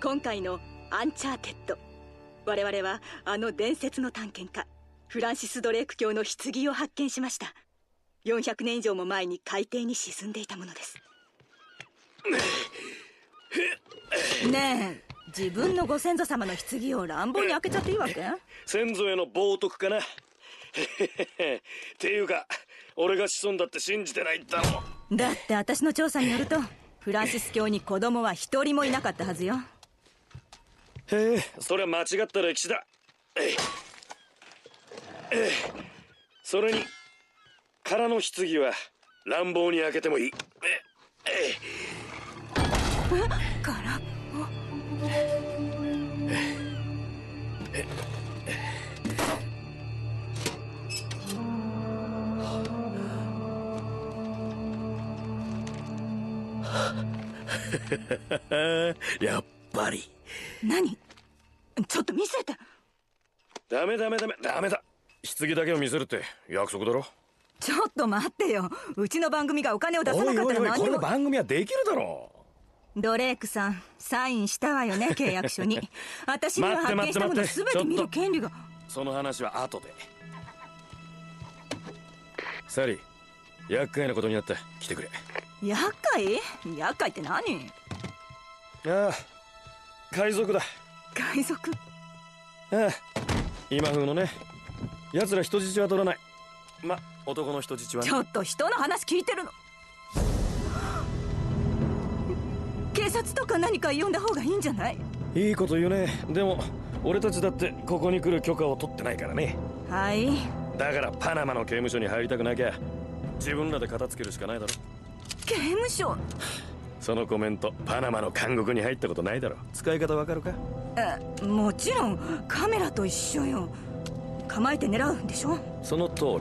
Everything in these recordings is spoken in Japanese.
今回のアンチャーテッド、我々はあの伝説の探検家フランシス・ドレーク卿の棺を発見しました。400年以上も前に海底に沈んでいたものです。ねえ、自分のご先祖様の棺を乱暴に開けちゃっていいわけ？ 先祖への冒涜かな。っていうか俺が子孫だって信じてないんだろ。 だって私の調査によるとフランシス卿に子供は一人もいなかったはずよ。 へえ、それは間違った歴史だ。それに空の棺は乱暴に開けてもいい。 空っぽやっぱり。 何？ちょっと見せて。 ダメだ。棺だけを見せるって約束だろ。 ちょっと待ってよ。うちの番組がお金を出さなかったら何も。 この番組はできるだろう。 ドレークさん、サインしたわよね、契約書に。私には発見したもの全て見る権利が。 その話は後で。サリー、厄介なことになった。来てくれ。 厄介って何？ ああ、海賊だ。 海賊？ ああ、今風のね。奴ら人質は取らない。ま、男の人質はね。 ちょっと人の話聞いてるの？警察とか何か呼んだ方がいいんじゃない？ いいこと言うね。でも俺たちだってここに来る許可を取ってないからね。 はい。 だからパナマの刑務所に入りたくなきゃ自分らで片付けるしかないだろ。 刑務所？ そのコメント、パナマの監獄に入ったことないだろ。使い方わかるか？ もちろんカメラと一緒よ。構えて狙うんでしょ？ その通り。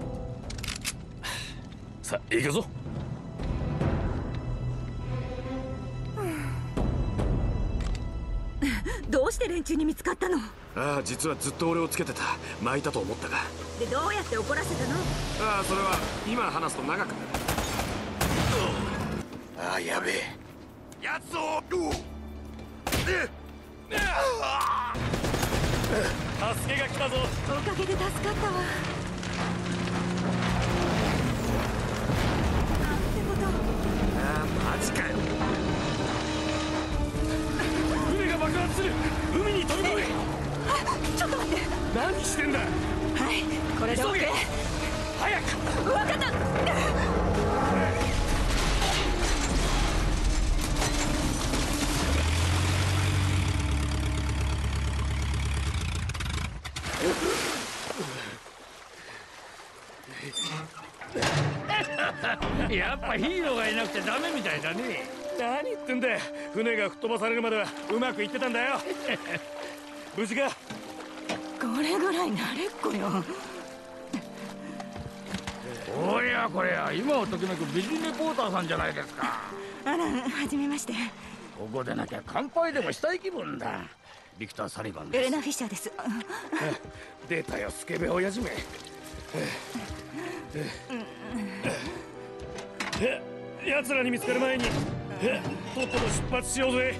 さあ行くぞ。 どうして連中に見つかったの？ ああ、実はずっと俺をつけてた。巻いたと思ったが。 で、どうやって怒らせたの？ ああ、それは今話すと長くなる。ああ、やべえ。やつを助けが来たぞ。 おかげで助かったわ。なんてこと。 ああ、マジかよ。船が爆発する。海に飛び込め。 ちょっと待って。 何してんだ。 はい、これで OK。 早く。 分かった。 やっぱヒーローがいなくてダメみたいだね。 何言ってんだよ。船が吹っ飛ばされるまではうまくいってたんだよ。無事か？ これぐらい慣れっこよ。 おやこれや、今をときめく美人レポーターさんじゃないですか。 あら、はじめまして。 ここでなきゃ乾杯でもしたい気分だ。ビクター・サリバンです。 エレナ・フィッシャーです。 出たよ、スケベ親父め。奴らに見つかる前にとっとと出発しようぜ。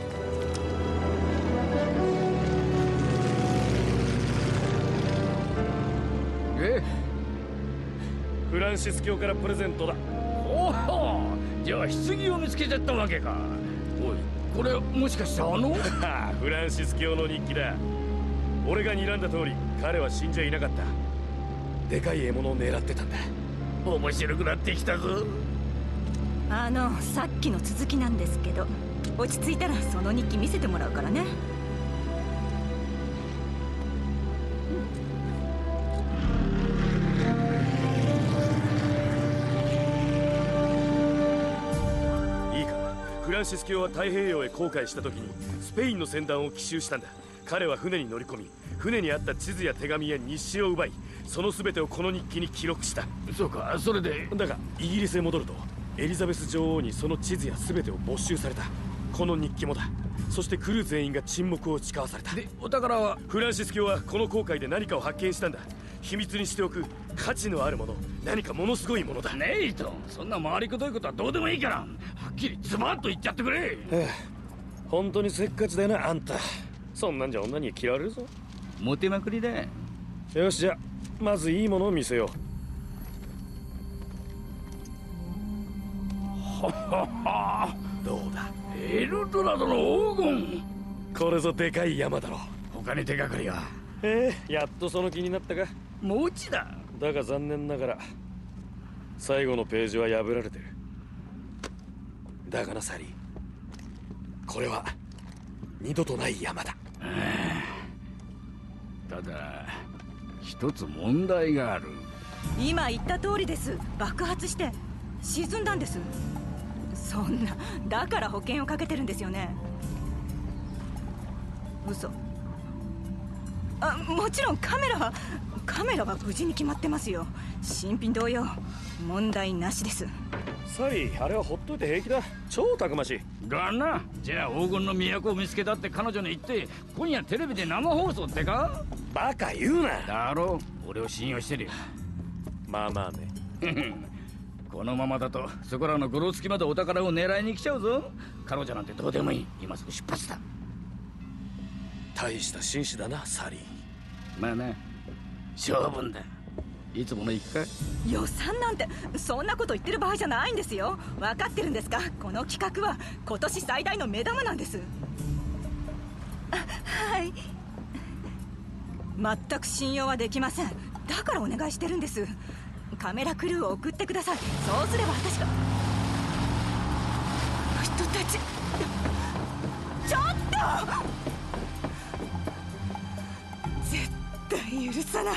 フランシス教からプレゼントだ。 おお、じゃあ棺を見つけちゃったわけか。おい、これもしかしてフランシス教の日記だ。俺が睨んだ通り彼は死んじゃいなかった。でかい獲物を狙ってたんだ。 面白くなってきたぞ。 さっきの続きなんですけど、落ち着いたらその日記見せてもらうからね。 いいか、フランシス教は太平洋へ航海した時にスペインの船団を奇襲したんだ。彼は船に乗り込み、船にあった地図や手紙や日誌を奪い、その全てをこの日記に記録した。 そうか、それで。 だがイギリスへ戻るとエリザベス女王にその地図や全てを没収された。この日記もだ。そしてクルー全員が沈黙を誓わされた。 で、お宝は？ フランシス教はこの航海で何かを発見したんだ。秘密にしておく価値のあるもの、何かものすごいものだ。 ネイト、そんな回りくどいことはどうでもいいから、はっきりズバッと言っちゃってくれ。 本当にせっかちだよなあんた。そんなんじゃ女に嫌われるぞ。 モテまくりだ。 よし、じゃあまずいいものを見せよははは。 う。どうだ、 エルドラドの黄金。 これぞでかい山だろ。 他に手がかりは？ やっとその気になったか。 もちだ。 だが残念ながら最後のページは破られてる。だがなサリー、これは二度とない山だ。 ただ一つ問題がある。 今言った通りです。爆発して沈んだんです。そんな、だから保険をかけてるんですよね。嘘。もちろんカメラは無事に決まってますよ。新品同様問題なしです。 サリー、あれはほっといて平気だ。超たくましい。 だな。じゃあ黄金の都を見つけたって彼女に言って今夜テレビで生放送ってか？ バカ言うな。 だろう、俺を信用してるよ。 まあまあね。 このままだとそこらのゴロつきまでお宝を狙いに来ちゃうぞ。彼女なんてどうでもいい。今すぐ出発だ。 大した紳士だなサリー。 まあな、勝負だ。いつもの行くか？ 予算なんてそんなこと言ってる場合じゃないんですよ。分かってるんですか？この企画は今年最大の目玉なんです。はい。全く信用はできません。だからお願いしてるんです。カメラクルーを送ってください。そうすれば私が。あの人たち、ちょっと絶対許さない。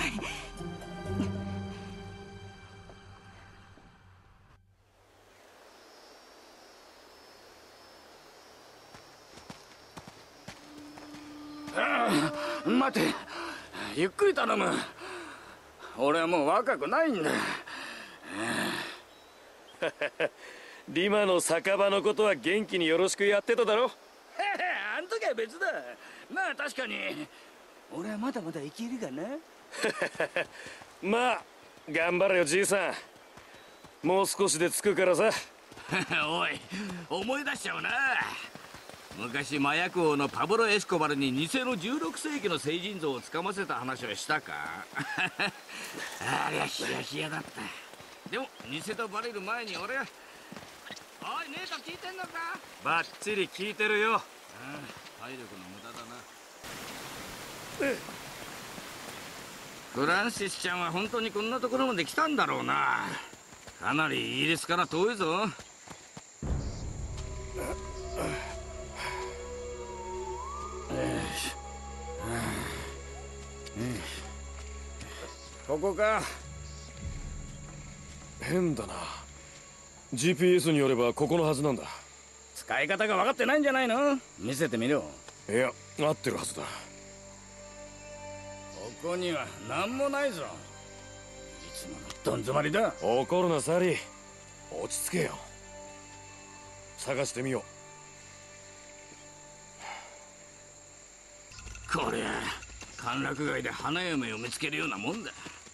待て、ゆっくり頼む。俺はもう若くないんだ。 リマの酒場のことは元気によろしくやってただろ。 あん時は別だ。まあ確かに俺はまだまだ生きるがな。 まあ頑張れよじいさん。もう少しで着くからさ。 おい、思い出しちゃうな。昔麻薬王のパブロ・エスコバルに偽の16世紀の聖人像をつかませた話をしたか？ありゃヒヤヒヤだった。でも偽とバレる前に俺は。おい、姉さん聞いてんのか？ バッチリ聞いてるよ。 体力の無駄だな。フランシスちゃんは本当にこんなところまで来たんだろうな。かなりイギリスから遠いぞ。ここか。 変だな。 GPS によればここのはずなんだ。 使い方が分かってないんじゃないの？見せてみろ。 いや、合ってるはずだ。 ここには何もないぞ。いつものどん詰まりだ。 怒るなサリー、落ち着けよ。探してみよう。こりゃ歓楽街で花嫁を見つけるようなもんだ。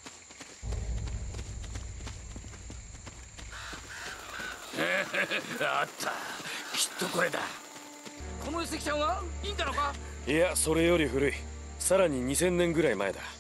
あった、きっとこれだ。この遺跡ちゃんはインカのか？ いや、それより古い。さらに2000年ぐらい前だ。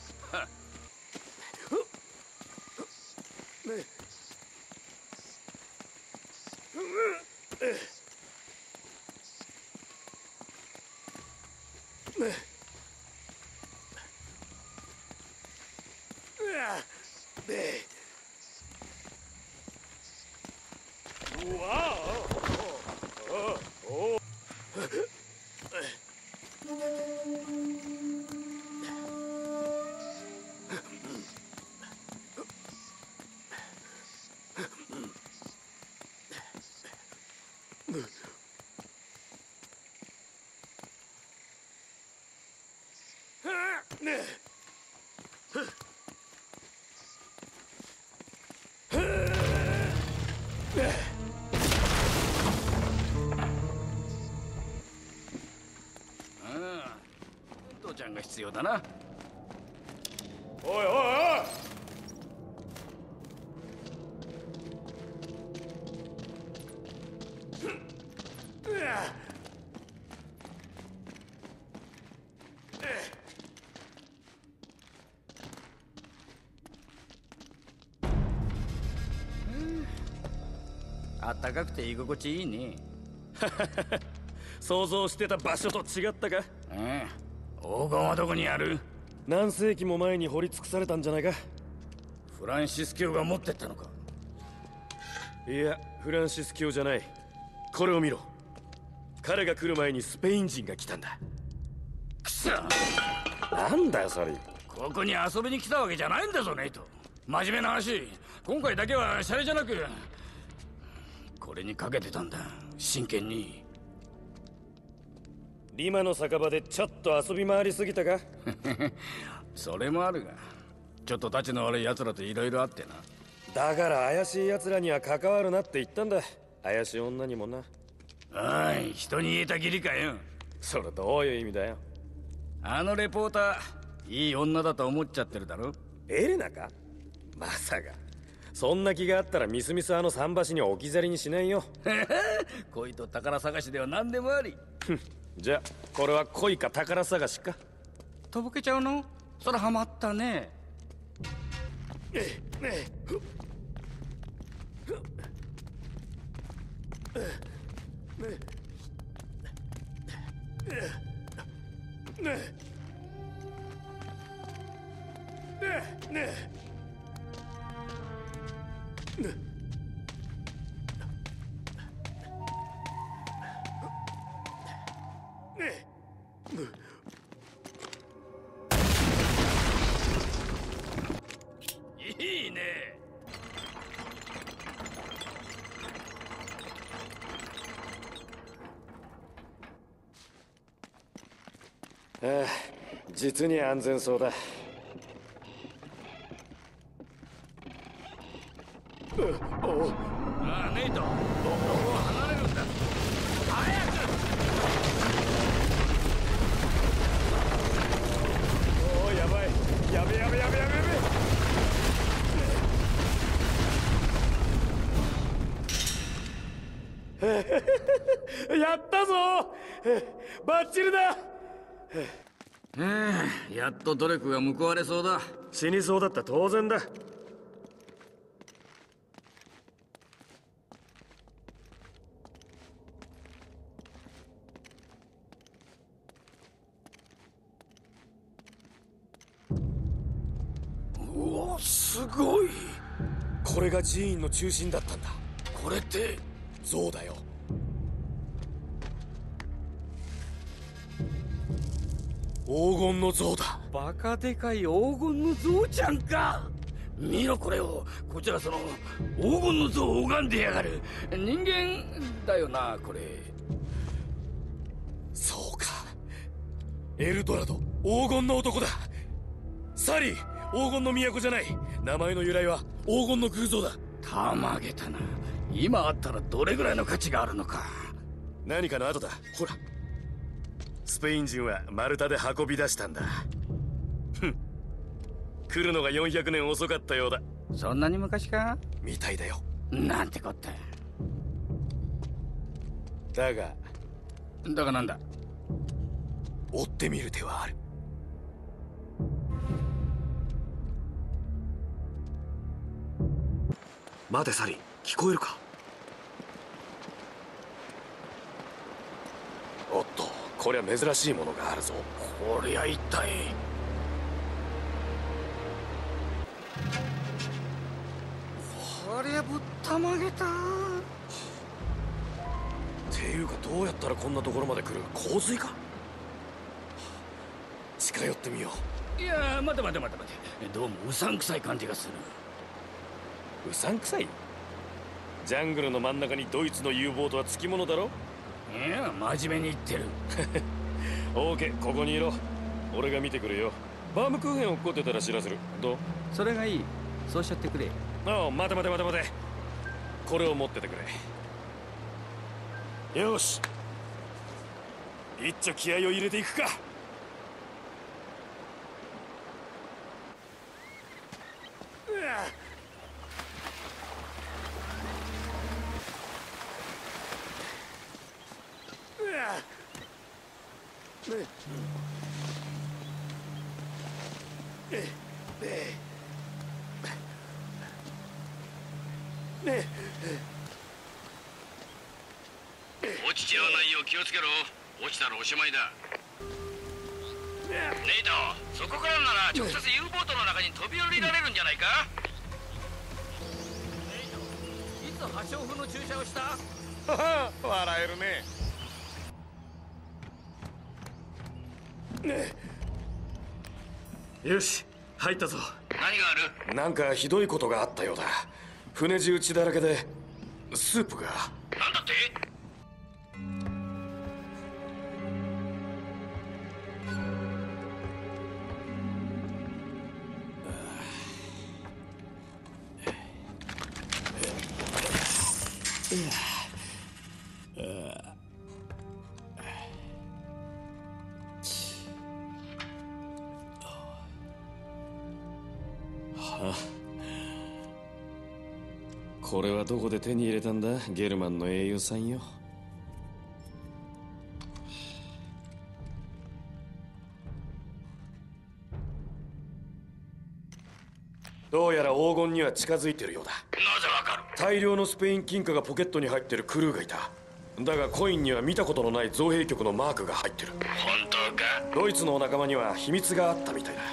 父ちゃんが必要だな。 おいおいおい、 あったかくて居心地いいね。 想像してた場所と違ったか？ 黄金はどこにある？ 何世紀も前に掘り尽くされたんじゃないか。 フランシス教が持ってったのか？ いや、フランシス教じゃない。これを見ろ。彼が来る前にスペイン人が来たんだ。 くそ！ なんだよそれ。 ここに遊びに来たわけじゃないんだぞネイト。真面目な話、今回だけはシャレじゃなくこれにかけてたんだ。真剣に。 リマの酒場でちょっと遊び回りすぎたか？ それもあるが、ちょっとタチの悪い奴らといろいろあってな。 だから怪しい奴らには関わるなって言ったんだ。怪しい女にもな。 おい、人に言えたきりかよ。 それどういう意味だよ。 あのレポーター、いい女だと思っちゃってるだろ。 エレナか？まさかそんな気があったらみすみすあの桟橋に置き去りにしないよ。 恋と宝探しでは何でもあり。 じゃあこれは恋か宝探しか？ とぼけちゃうの？それハマったね。いいね。 ああ、実に安全そうだ。 ああ、ネイト、ここを離れるんだ。早く！ おお、やばい。やべやべやべやべやべ。やったぞ！バッチリだ！ やっと努力が報われそうだ。 死にそうだった当然だ。 うわ、すごい。 これが寺院の中心だったんだ。 これって像だよ。黄金の像だ。 バカでかい黄金の像ちゃんか。見ろこれを。こちらその黄金の像を拝んでやがる。人間だよなこれ。 そうか、エルドラド、黄金の男だ。サリー、黄金の都じゃない。名前の由来は黄金の偶像だ。 たまげたな。今あったらどれぐらいの価値があるのか。 何かの後だ。ほら、スペイン人は丸太で運び出したんだ。ふん、来るのが400年遅かったようだ。 そんなに昔か？ みたいだよ。 なんてこった。 だがなんだ。 追ってみる手はある。待てサリー、聞こえるか？おっと、こりゃ珍しいものがあるぞ。 こりゃ一体。こりゃぶったまげた。 っていうか、どうやったらこんなところまで来る？洪水か？近寄ってみよいや、待て。どうもうさんくさい感じがする。 う。うさんくさい？ジャングルの真ん中にドイツの U ボートはつきものだろ？ いや、真面目に言ってる。 オーケー、ここにいろ。俺が見てくるよ。バームクーヘン落っこってたら知らせる。どう？ それがいい。そうしちゃってくれ。 ああ、待て。これを持っててくれ。よし、一丁気合を入れていくか。 気をつけろ。落ちたらおしまいだ。ネイト、そこからなら直接 U ボートの中に飛び降りられるんじゃないか。ネイト、いつ破傷風の注射をした？ 笑えるね。よし、入ったぞ。 何がある？ なんかひどいことがあったようだ。船中血だらけでスープが。 なんだって？ これはどこで手に入れたんだ、ゲルマンの英雄さんよ。どうやら黄金には近づいてるようだ。 なぜわかる？ 大量のスペイン金貨がポケットに入ってるクルーがいた。だがコインには見たことのない造幣局のマークが入ってる。 本当か？ ドイツのお仲間には秘密があったみたいだ。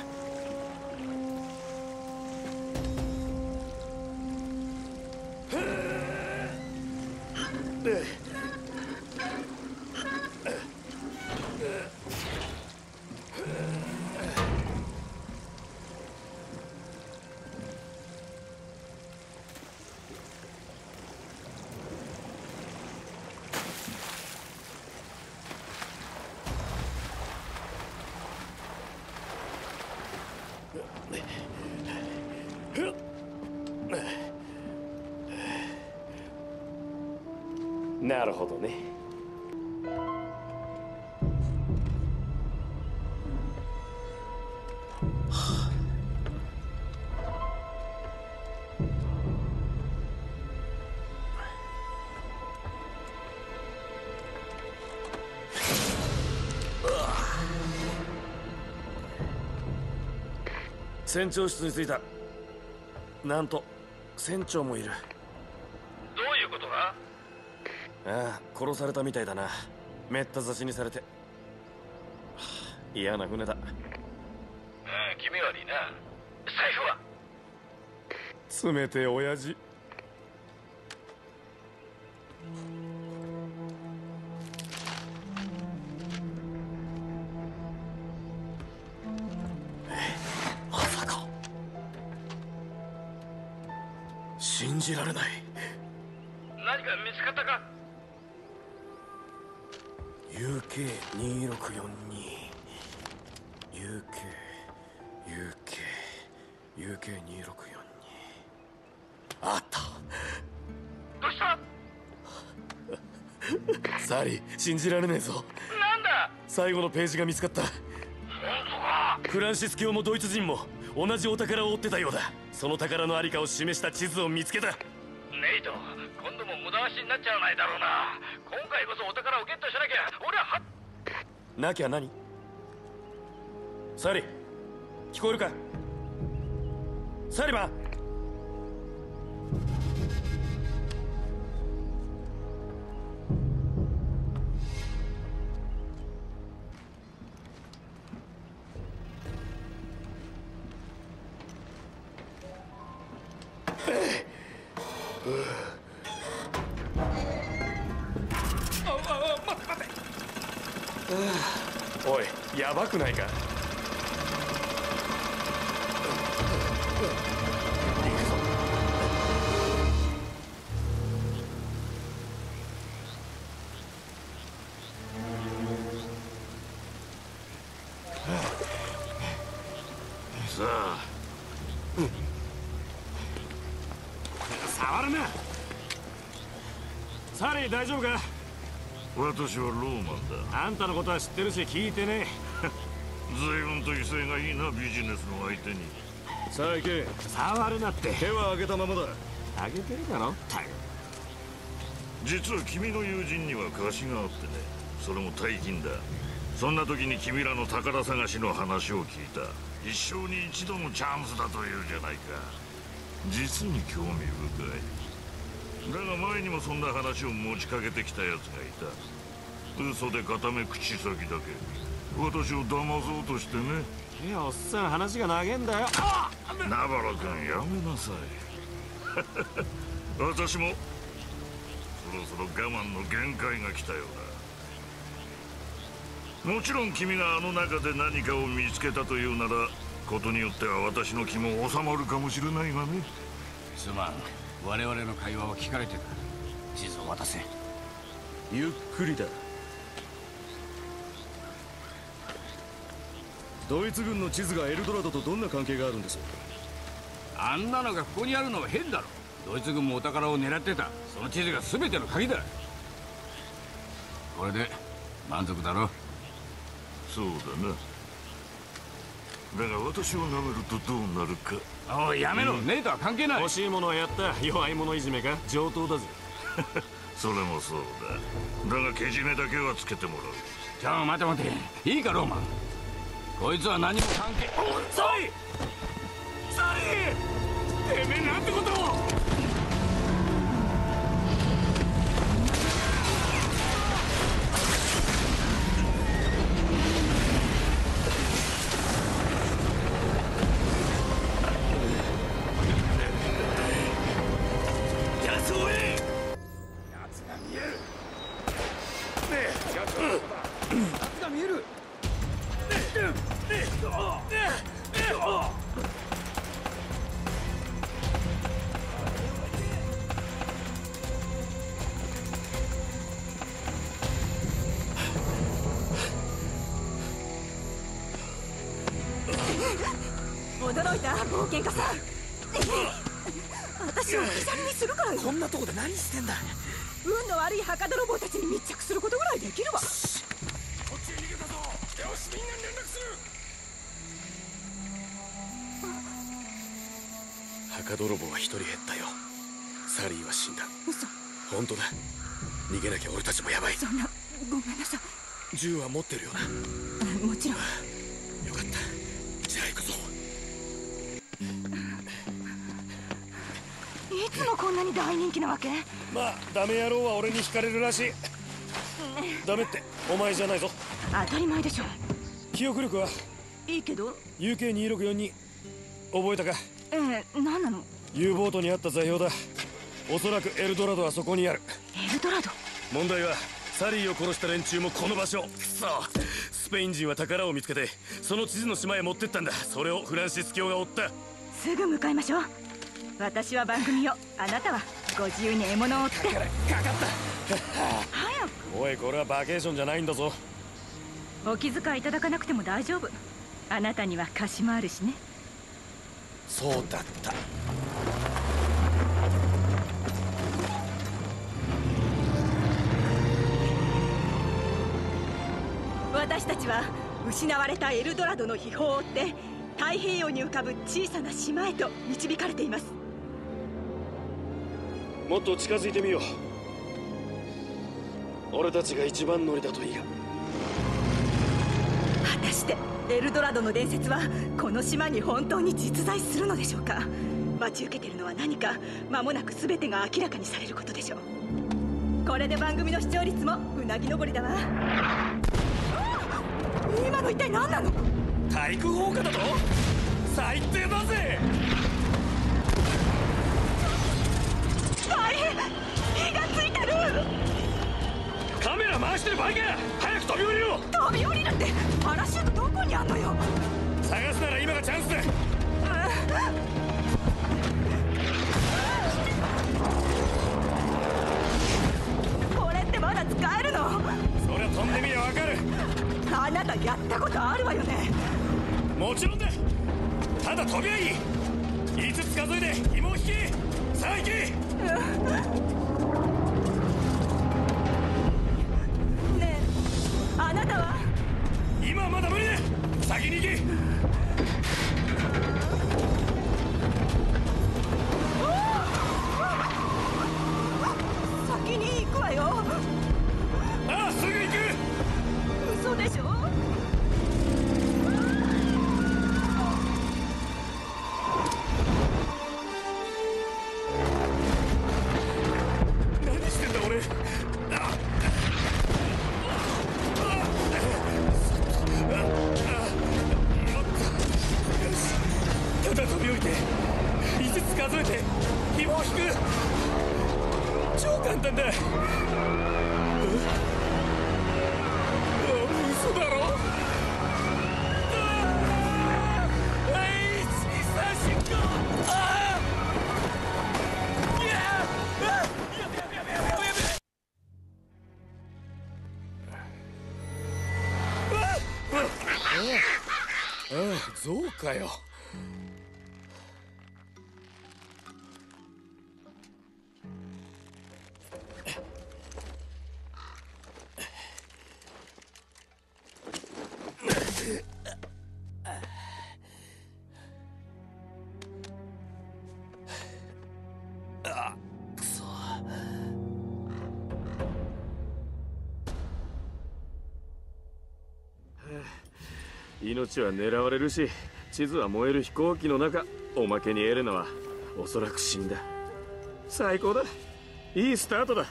なるほどね。船長室に着いた。なんと船長もいる。 どういうことだ？ ああ、殺されたみたいだな。めった刺しにされて。嫌な船だ。 気味悪いな。財布は？ 冷てえ親父。まさか。信じられない。 何か見つかったか？ UK2642 UK2642 あった。 どうした？ サリー、信じられねえぞ。 なんだ？ 最後のページが見つかった。 本当か？ フランシス教もドイツ人も同じお宝を追ってたようだ。その宝のありかを示した地図を見つけた。 ネイト、今度も無駄足になっちゃわないだろうな。今回こそお宝をゲットしなきゃ。俺はなきゃ何？サリー、聞こえるか？サリバン。おい、やばくないか？ さあ、触るな。 サリー、大丈夫か？ 私はローマンだ。 あんたのことは知ってるし聞いてね。 随分と威勢がいいな、ビジネスの相手に。 さあ行け。触るなって。手は上げたままだ。上げてるだろ。 実は君の友人には貸しがあってね。それも大金だ。そんな時に君らの宝探しの話を聞いた。一生に一度のチャンスだというじゃないか。実に興味深い。だが前にもそんな話を持ちかけてきたやつがいた。 嘘で固め口先だけ私を騙そうとしてね。 いやおっさん話が長えんだよ。 ナバロ君やめなさい私もそろそろ我慢の限界が来たようだ。もちろん君があの中で何かを見つけたというならことによっては私の気も収まるかもしれないがね。 すまん、我々の会話は聞かれてた。地図を渡せ。 ゆっくりだ。ドイツ軍の地図がエルドラドとどんな関係があるんです？ あんなのがここにあるのは変だろ。ドイツ軍もお宝を狙ってた。その地図が全ての鍵だ。これで満足だろ？ そうだな。だが私を舐めるとどうなるか。 おいやめろ、ネイとは関係ない。 欲しいものはやった。弱い者いじめか？上等だぜそれもそうだ。だがけじめだけはつけてもらう。 じゃあ待て待て、いいかローマン、こいつは何も関係。 サリーサリー、てめえなんてことを。 驚いた冒険家さん私を置き去りにするからよ。 こんなとこで何してんだ。 運の悪い墓泥棒たちに密着することぐらいできるわ。 こっちへ逃げたぞ。よしみんなに連絡する。墓泥棒は一人減ったよ。サリーは死んだ。 嘘。 本当だ。逃げなきゃ俺たちもやばい。 そんな、ごめんなさい。 銃は持ってるよな。 もちろん。 よかった。じゃあ行くぞ。 いつもこんなに大人気なわけ？ まあダメ野郎は俺に惹かれるらしい。ダメってお前じゃないぞ。 当たり前でしょ。 記憶力はいいけど。 UK2642 覚えたか？ 何なの？ U ボートにあった座標だ。おそらくエルドラドはそこにある。 エルドラド？ 問題はサリーを殺した連中もこの場所。くそ、スペイン人は宝を見つけてその地図の島へ持ってったんだ。それをフランシス教が追った。 すぐ向かいましょう。私は番組を、あなたはご自由に獲物を追って。 かかった早く。 おい、これはバケーションじゃないんだぞ。 お気遣いいただかなくても大丈夫。あなたには貸しもあるしね。 そうだった。 私たちは失われたエルドラドの秘宝を追って太平洋に浮かぶ小さな島へと導かれています。 もっと近づいてみよう。俺たちが一番乗りだといいが。 果たしてエルドラドの伝説はこの島に本当に実在するのでしょうか。待ち受けているのは何か、間もなく全てが明らかにされることでしょう。これで番組の視聴率もうなぎ登りだわ。今の一体何なの？ 対空砲火だと？最低だぜ。 大変、火がついてる。 カメラ回してる場合か。早く飛び降りろ。 飛び降りるって、パラシュートどこにあんのよ。 探すなら今がチャンスだ。 これってまだ使えるの？ そりゃ飛んでみりゃわかる。 あなたやったことあるわよね。 もちろんだ。ただ飛びゃいい。5つ数えで紐を引き。さあ行け。 ねえ、あなたは？ 今はまだ無理だ。先に行け。 先に行くわよ。 ああ、すぐ行く。 嘘でしょ？ 何してんだ俺。 ゾウかよ。命は狙われるし、地図は燃える飛行機の中。おまけにエレナはおそらく死んだ。最高だ。いいスタートだ。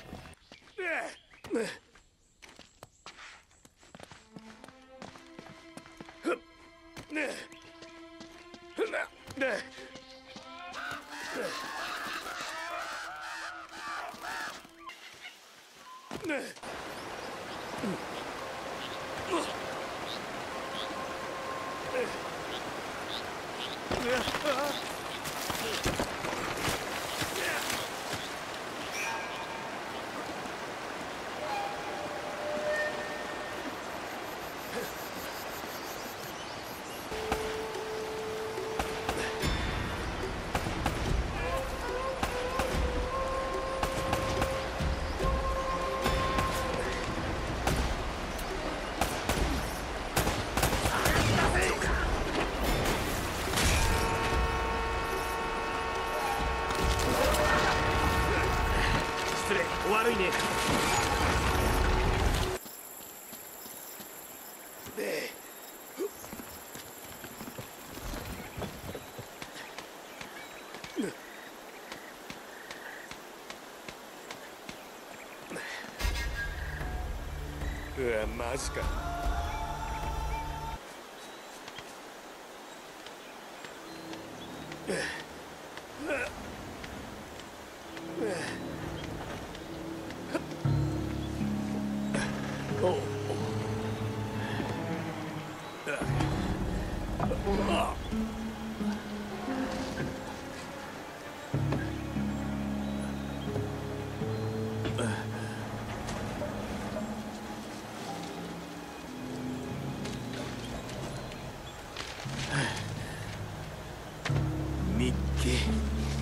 悪いね。うわ、マジか。ミッキー。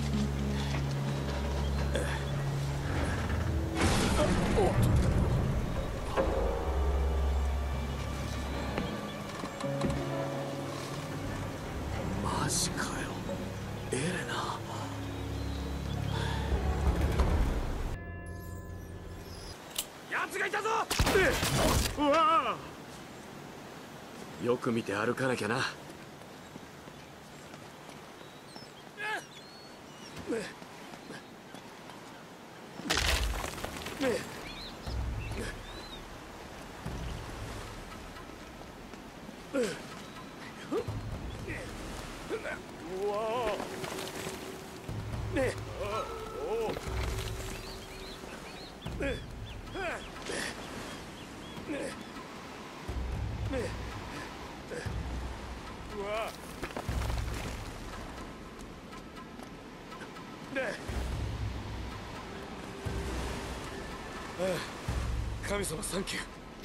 マジかよ、エレナ。奴がいたぞ。うわあ、よく見て歩かなきゃな。神様サンキュー。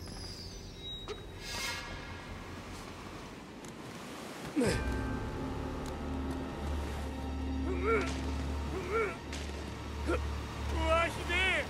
うわ、ひでえ。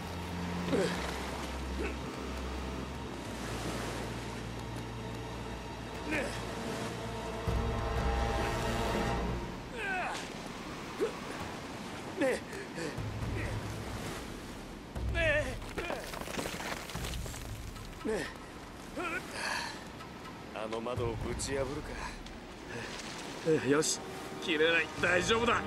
あの窓をぶち破るか。よし、切れない。大丈夫だ。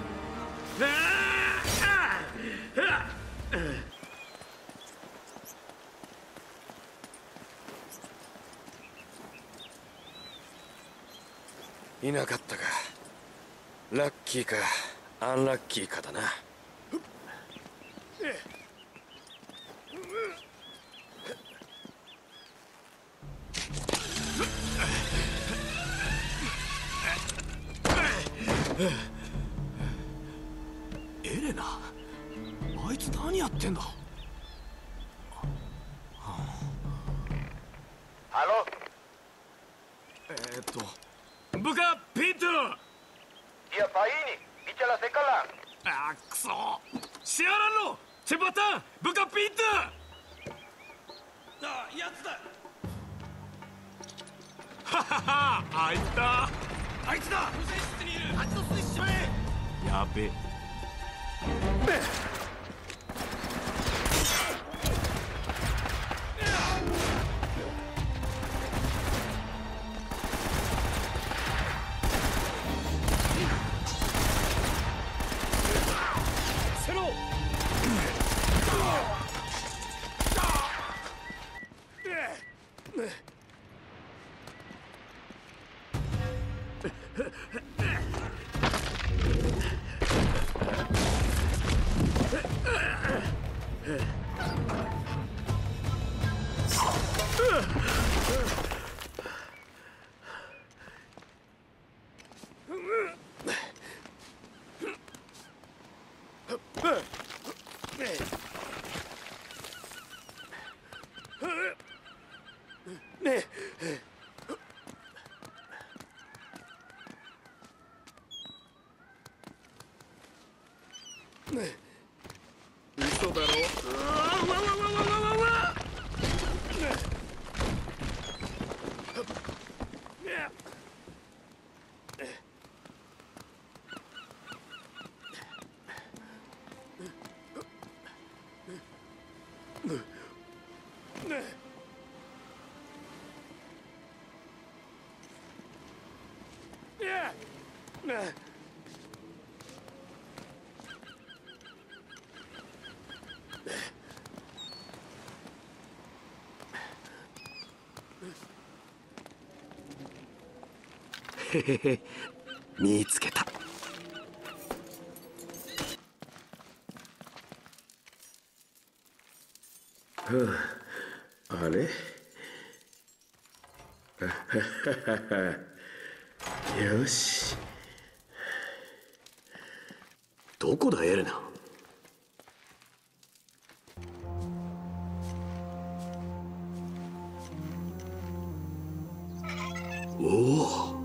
いなかったか。ラッキーかアンラッキーかだな。エレナ、あいつ何やってんだ。 ハロー。 部下ピット。 Dia Paini, bicara sekalang. あくそシアランロチェパタン部下ピット。 あ、やつだ。 はははあいつだ。 あいつだ。無線室にいる。あっちの巣にしまえ。 やべ。 セロ。 嘘だろ。へへへ、見つけた。あれよし。どこだエレナ。おお、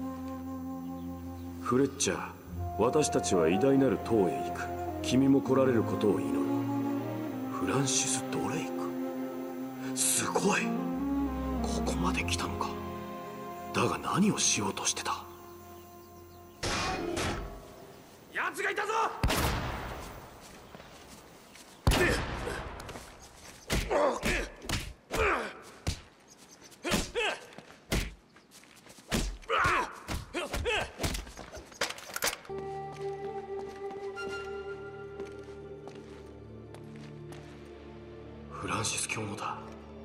フレッチャー、私たちは偉大なる塔へ行く。君も来られることを祈る。フランシス・ドレイク、すごい。ここまで来たのか。だが何をしようとしてた。 奴がいたぞ。 フランシス教のだ。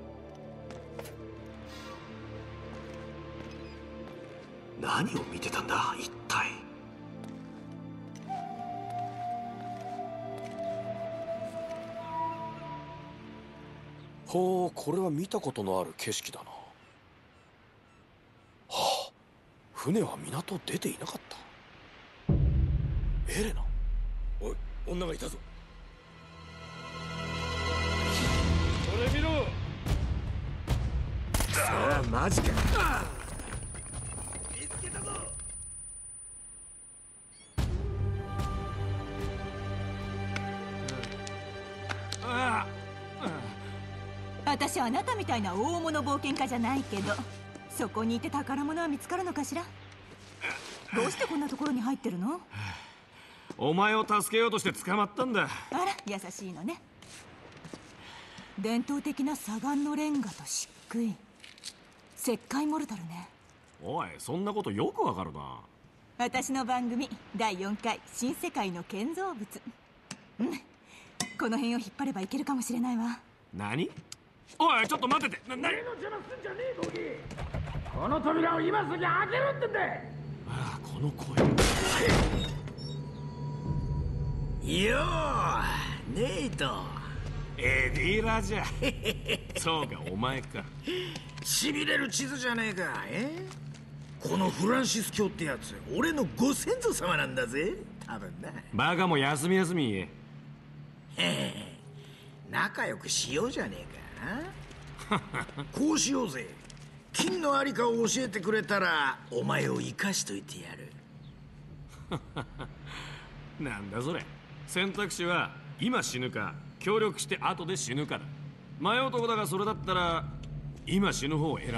何を見てたんだ一体。ほう、これは見たことのある景色だな。はあ、船は港を出ていなかった。エレナ。 おい、女がいたぞ。 これ見ろ。さあマジか。 見つけたぞ。 私あなたみたいな大物冒険家じゃないけど、そこにいて宝物は見つかるのかしら。どうしてこんなところに入ってるの。 お前を助けようとして捕まったんだ。 あら優しいのね。伝統的な砂岩のレンガと漆喰、石灰モルタルね。 おい、そんなことよくわかるな。 私の番組第4回新世界の建造物。この辺を引っ張ればいけるかもしれないわ。 何。おい、ちょっと待ってて。 何の邪魔すんじゃねえボギー。この扉を今すぐ開けろってんだ。 ああ、この声。 よーネイト。 エディラじゃ。そうか、お前か。 しびれる地図じゃねえか。このフランシス教ってやつ、俺のご先祖様なんだぜ、多分な。 バカも休み休み言え。仲良くしようじゃねえか。こうしようぜ。 金のありかを教えてくれたらお前を生かしといてやる。 なんだそれ。選択肢は今死ぬか協力して後で死ぬかだ。前男だがそれだったら今死ぬ方を選ぶ。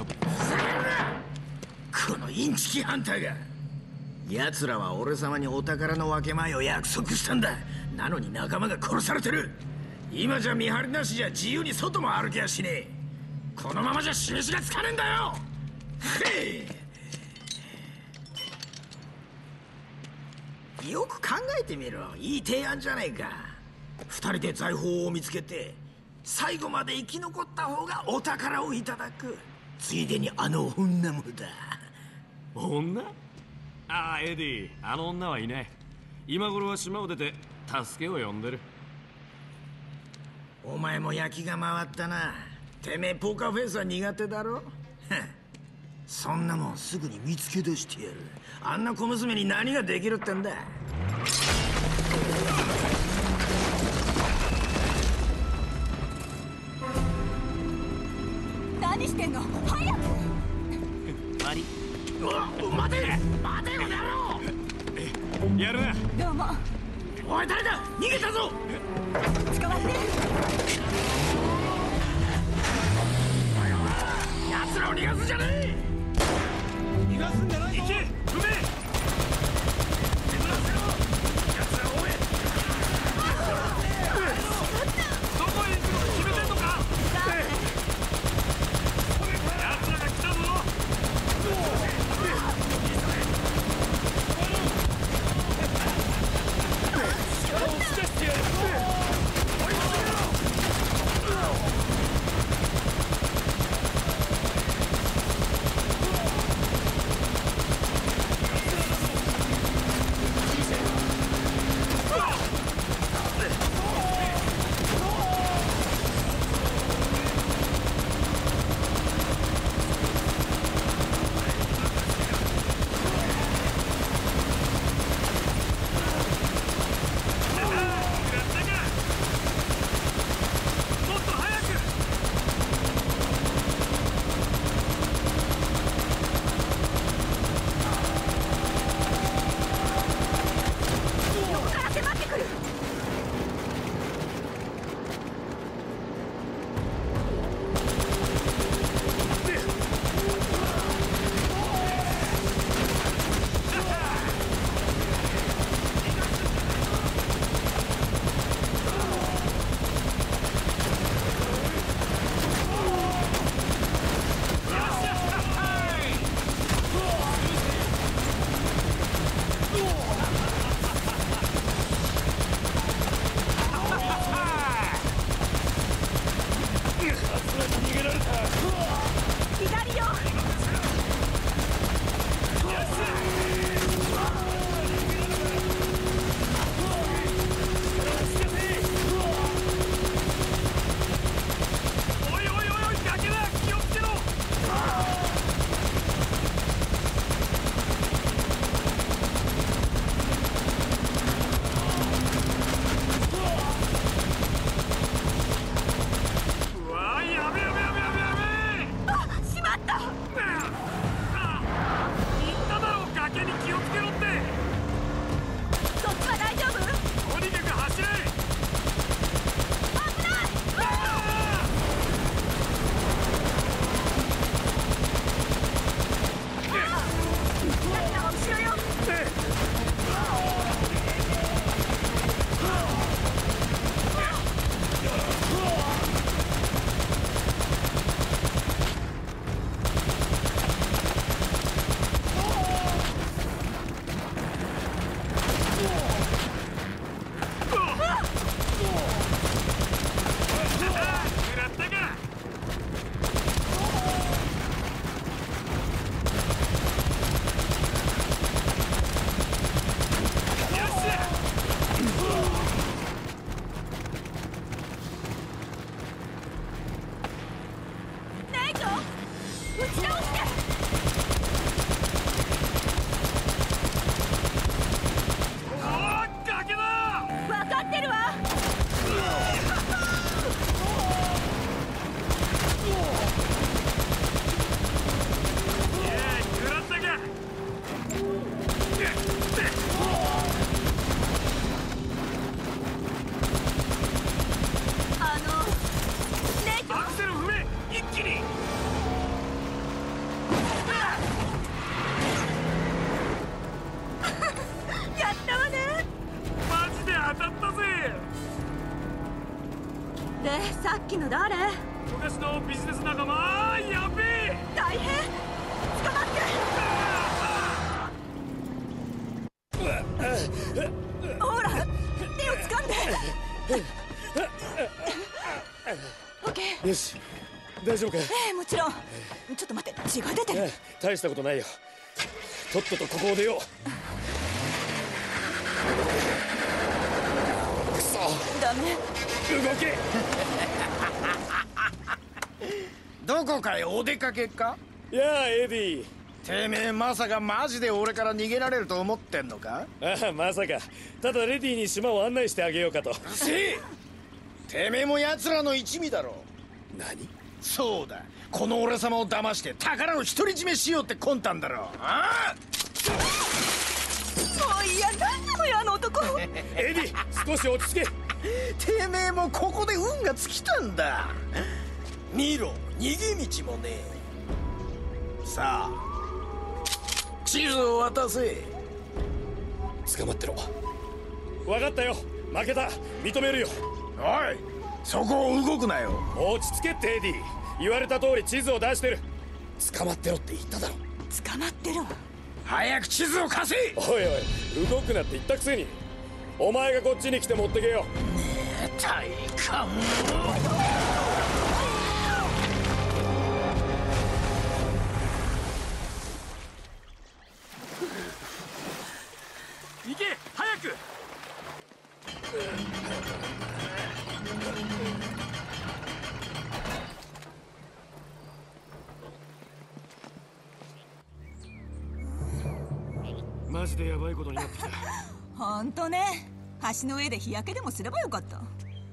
このインチキハンターが。奴らは俺様にお宝の分け前を約束したんだ。なのに仲間が殺されてる。今じゃ見張りなしじゃ自由に外も歩きやしねえ。このままじゃ示しがつかねえんだよ。よく考えてみろ。いい提案じゃないか。二人で財宝を見つけて最後まで生き残った方がお宝をいただく。ついでにあの女もだ。 女？ああ、エディ、あの女はいない。今頃は島を出て助けを呼んでる。 お前も焼きが回ったな。てめえポーカーフェイスは苦手だろ。そんなもんすぐに見つけ出してやる。あんな小娘に何ができるってんだ。 何してんの？早く！ 何？ 待てよ野郎！ やるな。 どうも。 おい誰だ？逃げたぞ！ 捕まって。 奴らを逃がすんじゃねえ！ 逃がすんじゃないぞ！行け！踏め！手ぶらせろ！奴らを追え！どこへ行くのか決めてんのか？奴らが来たぞ！押し出してやる！追い詰めろ！ っきの誰？ 昔のビジネス仲間。やべえ。 大変。捕まって。ほら、手を掴んで。オッケー。 よし、大丈夫か？ もちろん。ちょっと待って、血が出てる。 大したことないよ。とっととここを出よう。くそ、 ダメ。 動け。 どこかへお出かけか？ やあ、エディ。 てめえまさかマジで俺から逃げられると思ってんのか？ ああ、まさか。ただレディに島を案内してあげようかと。 せえ！てめえも奴らの一味だろ。 何？ そうだ、この俺様を騙して宝を独り占めしようって魂胆だろ。ああ！ もういや、なんなのよあの男。 エディ、少し落ち着け。 てめえもここで運が尽きたんだ。見ろ、逃げ道もねえ。さあ地図を渡せ。 捕まってろ。分かったよ。負けた。認めるよ。 おい、そこを動くなよ。 落ち着けってエディ。言われた通り地図を出してる。捕まってろって言っただろ。 捕まってるわ。 早く地図を貸せ。 おいおい、動くなって言ったくせに。お前がこっちに来て持ってけよ。 体感。 行け、早く。マジでヤバいことになってきた。 ほんとね。橋の上で日焼けでもすればよかった。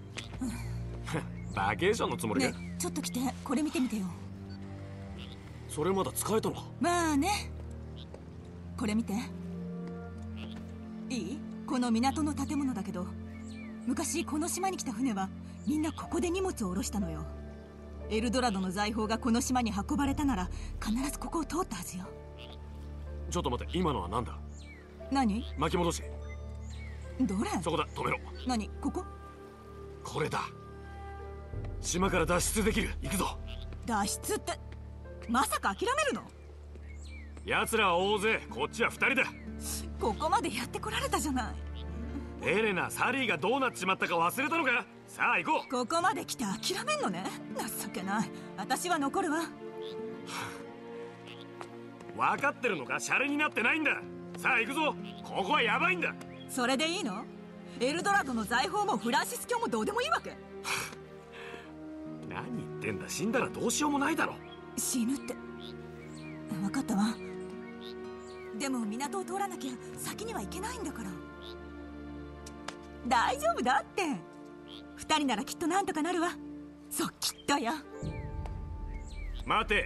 バケーションのつもりか。 ね、ちょっと来て、これ見てみてよ。 それまだ使えたのか？ まあね。これ見て。いい？この港の建物だけど、昔この島に来た船はみんなここで荷物を下ろしたのよ。エルドラドの財宝がこの島に運ばれたなら必ずここを通ったはずよ。 ちょっと待って、今のは何だ？ 何？ 巻き戻し。 どれ？ そこだ、止めろ。 何？ここ？ これだ。島から脱出できる。行くぞ。 脱出ってまさか諦めるの？ 奴らは大勢、こっちは2人だ。 ここまでやってこられたじゃない。 エレナ、サリーがどうなっちまったか忘れたのか？さあ行こう。 ここまで来て諦めんのね。情けない。私は残るわ。 分かってるのか？シャレになってないんだ。さあ行くぞ。ここはヤバいんだ。 それでいいの？エルドラドの財宝もフランシス教もどうでもいいわけ？ 何言ってんだ。死んだらどうしようもないだろ。 死ぬって。分かったわ。でも港を通らなきゃ先には行けないんだから。大丈夫だって。2人ならきっとなんとかなるわ。そう、きっとよ。 待て。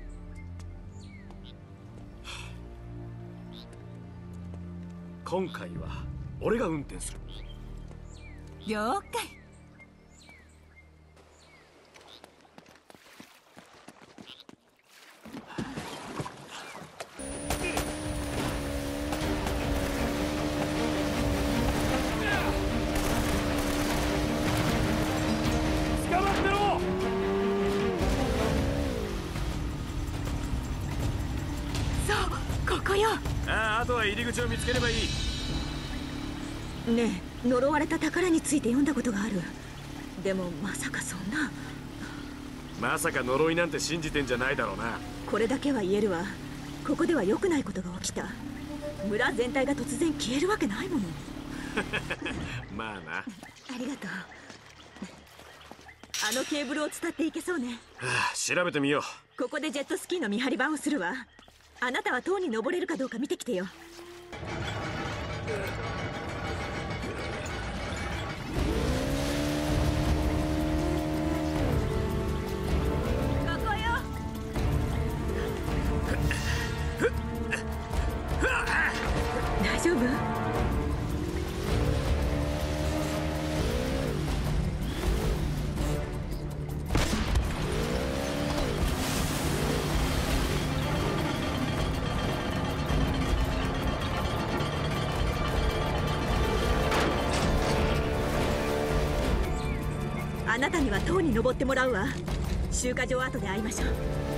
今回は俺が運転する。 了解。 捕まってろ。 そう、ここよ。 あとは入り口を見つければいい。 ねえ、呪われた宝について読んだことがある。でもまさかそんな。 まさか呪いなんて信じてんじゃないだろうな。 これだけは言えるわ。ここでは良くないことが起きた。村全体が突然消えるわけないもの。 まあな。 ありがとう。あのケーブルを伝っていけそうね。 調べてみよう。 ここでジェットスキーの見張り番をするわ。あなたは塔に登れるかどうか見てきてよ。ここよ。大丈夫？あなたには塔に登ってもらうわ。集荷場後で会いましょう。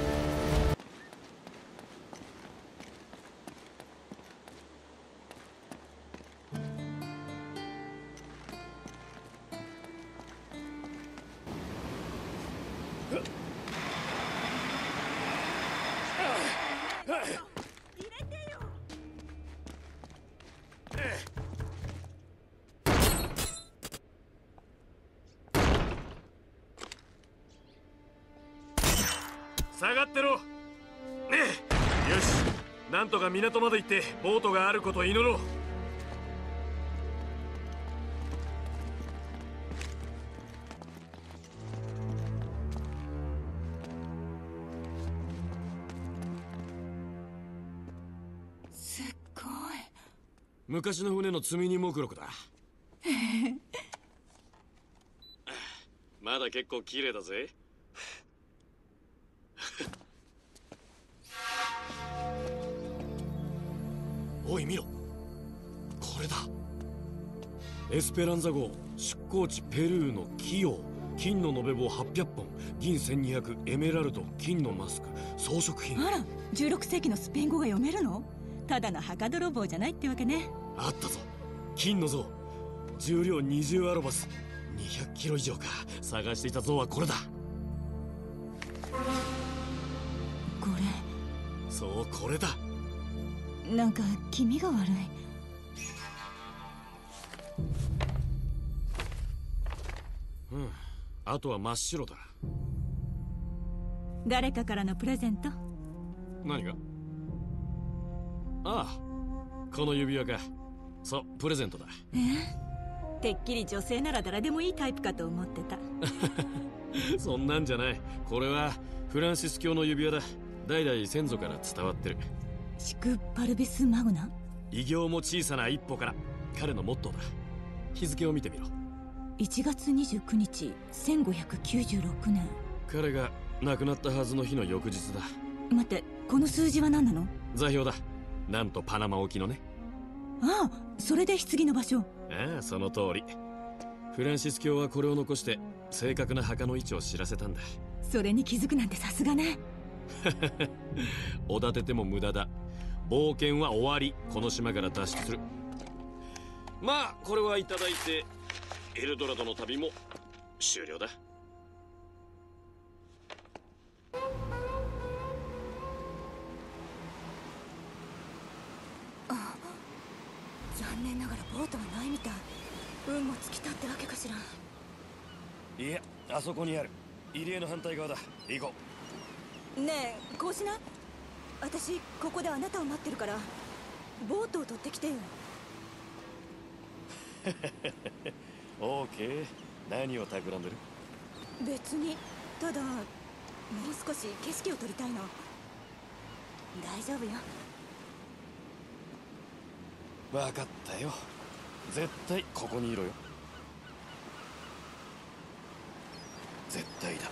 下がってろ。よし、なんとか港まで行ってボートがあることを祈ろう。 すっごい。 昔の船の積み荷目録だ。まだ結構綺麗だぜ。おい見ろ、これだ。エスペランザ号出港地ペルーのキヨ。金の延べ棒800本、銀1200、エメラルド、金のマスク、装飾品。 あら、16世紀のスペイン語が読めるの？ただの墓泥棒じゃないってわけね。 あったぞ、金の像。重量20アロバス、200キロ以上か。探していた像はこれだ。 こそう、これだ。 れなんか気味が悪い。 うん、あとは真っ白だ。 誰かからのプレゼント？ 何が？ああ、この指輪か。そう、プレゼントだ。 てっきり女性なら誰でもいいタイプかと思ってた。 そんなんじゃない。これはフランシス教の指輪だ。代々先祖から伝わってる。 シクパルビスマグナ？ 偉業も小さな一歩から、彼のモットーだ。日付を見てみろ。 1月29日1596年。 彼が亡くなったはずの日の翌日だ。 待って、この数字は何なの？ 座標だ。なんとパナマ沖のね。 ああ、それで棺の場所。 ああ、その通り。フランシス教はこれを残して正確な墓の位置を知らせたんだ。 それに気づくなんてさすがね。 おだてても無駄だ。冒険は終わり。この島から脱出する。まあこれはいただいて、エルドラドの旅も終了だ。 残念ながらボートはないみたい。運も尽きたってわけかしら。 いや、あそこにある。入り江の反対側だ。行こう。 ねえ、こうしない？私ここであなたを待ってるから、ボートを取ってきてよ。 オーケー。何を企んでる？ 別に、ただもう少し景色を撮りたいの。大丈夫よ。 分かったよ。絶対ここにいろよ。絶対だ。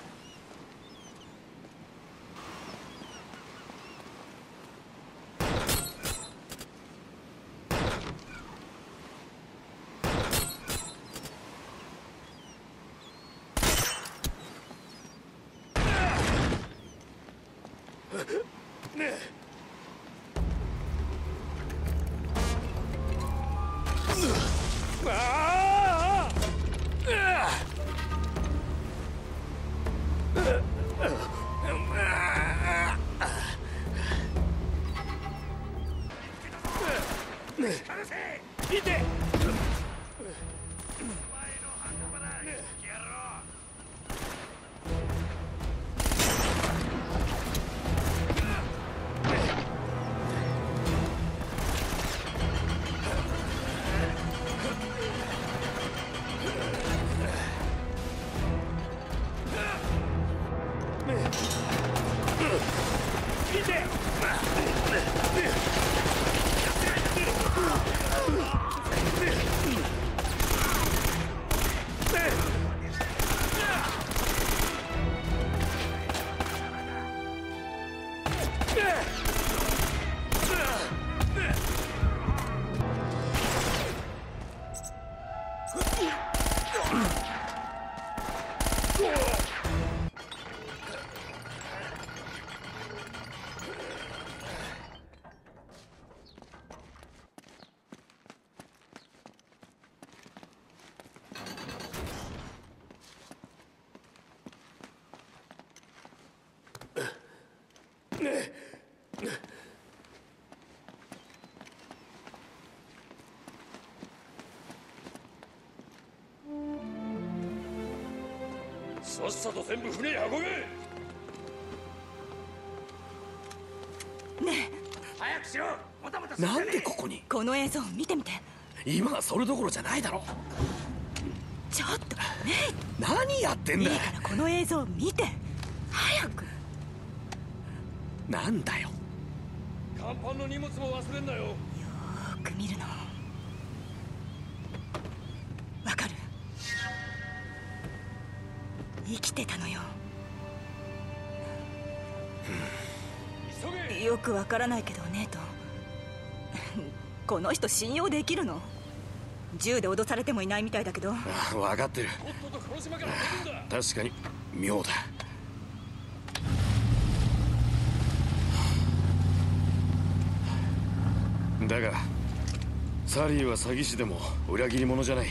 さっさと全部船に運べ。 ね早くしろ。もたもたすなんでここに？ え、この映像見てみて。 今はそれどころじゃないだろ。 ちょっとね何やってんえ、いだ。 いからこの映像見て。早く。 なんだよ。 甲板の荷物も忘れんなよ。 よーく見るの。わかる？生きてたのよ。 急げ。 よくわからないけどねと。この人信用できるの？銃で脅されてもいないみたいだけど。 分かってる。 とっとと殺しまから出るんだ。 確かに妙だ。だがサリーは詐欺師でも裏切り者じゃない。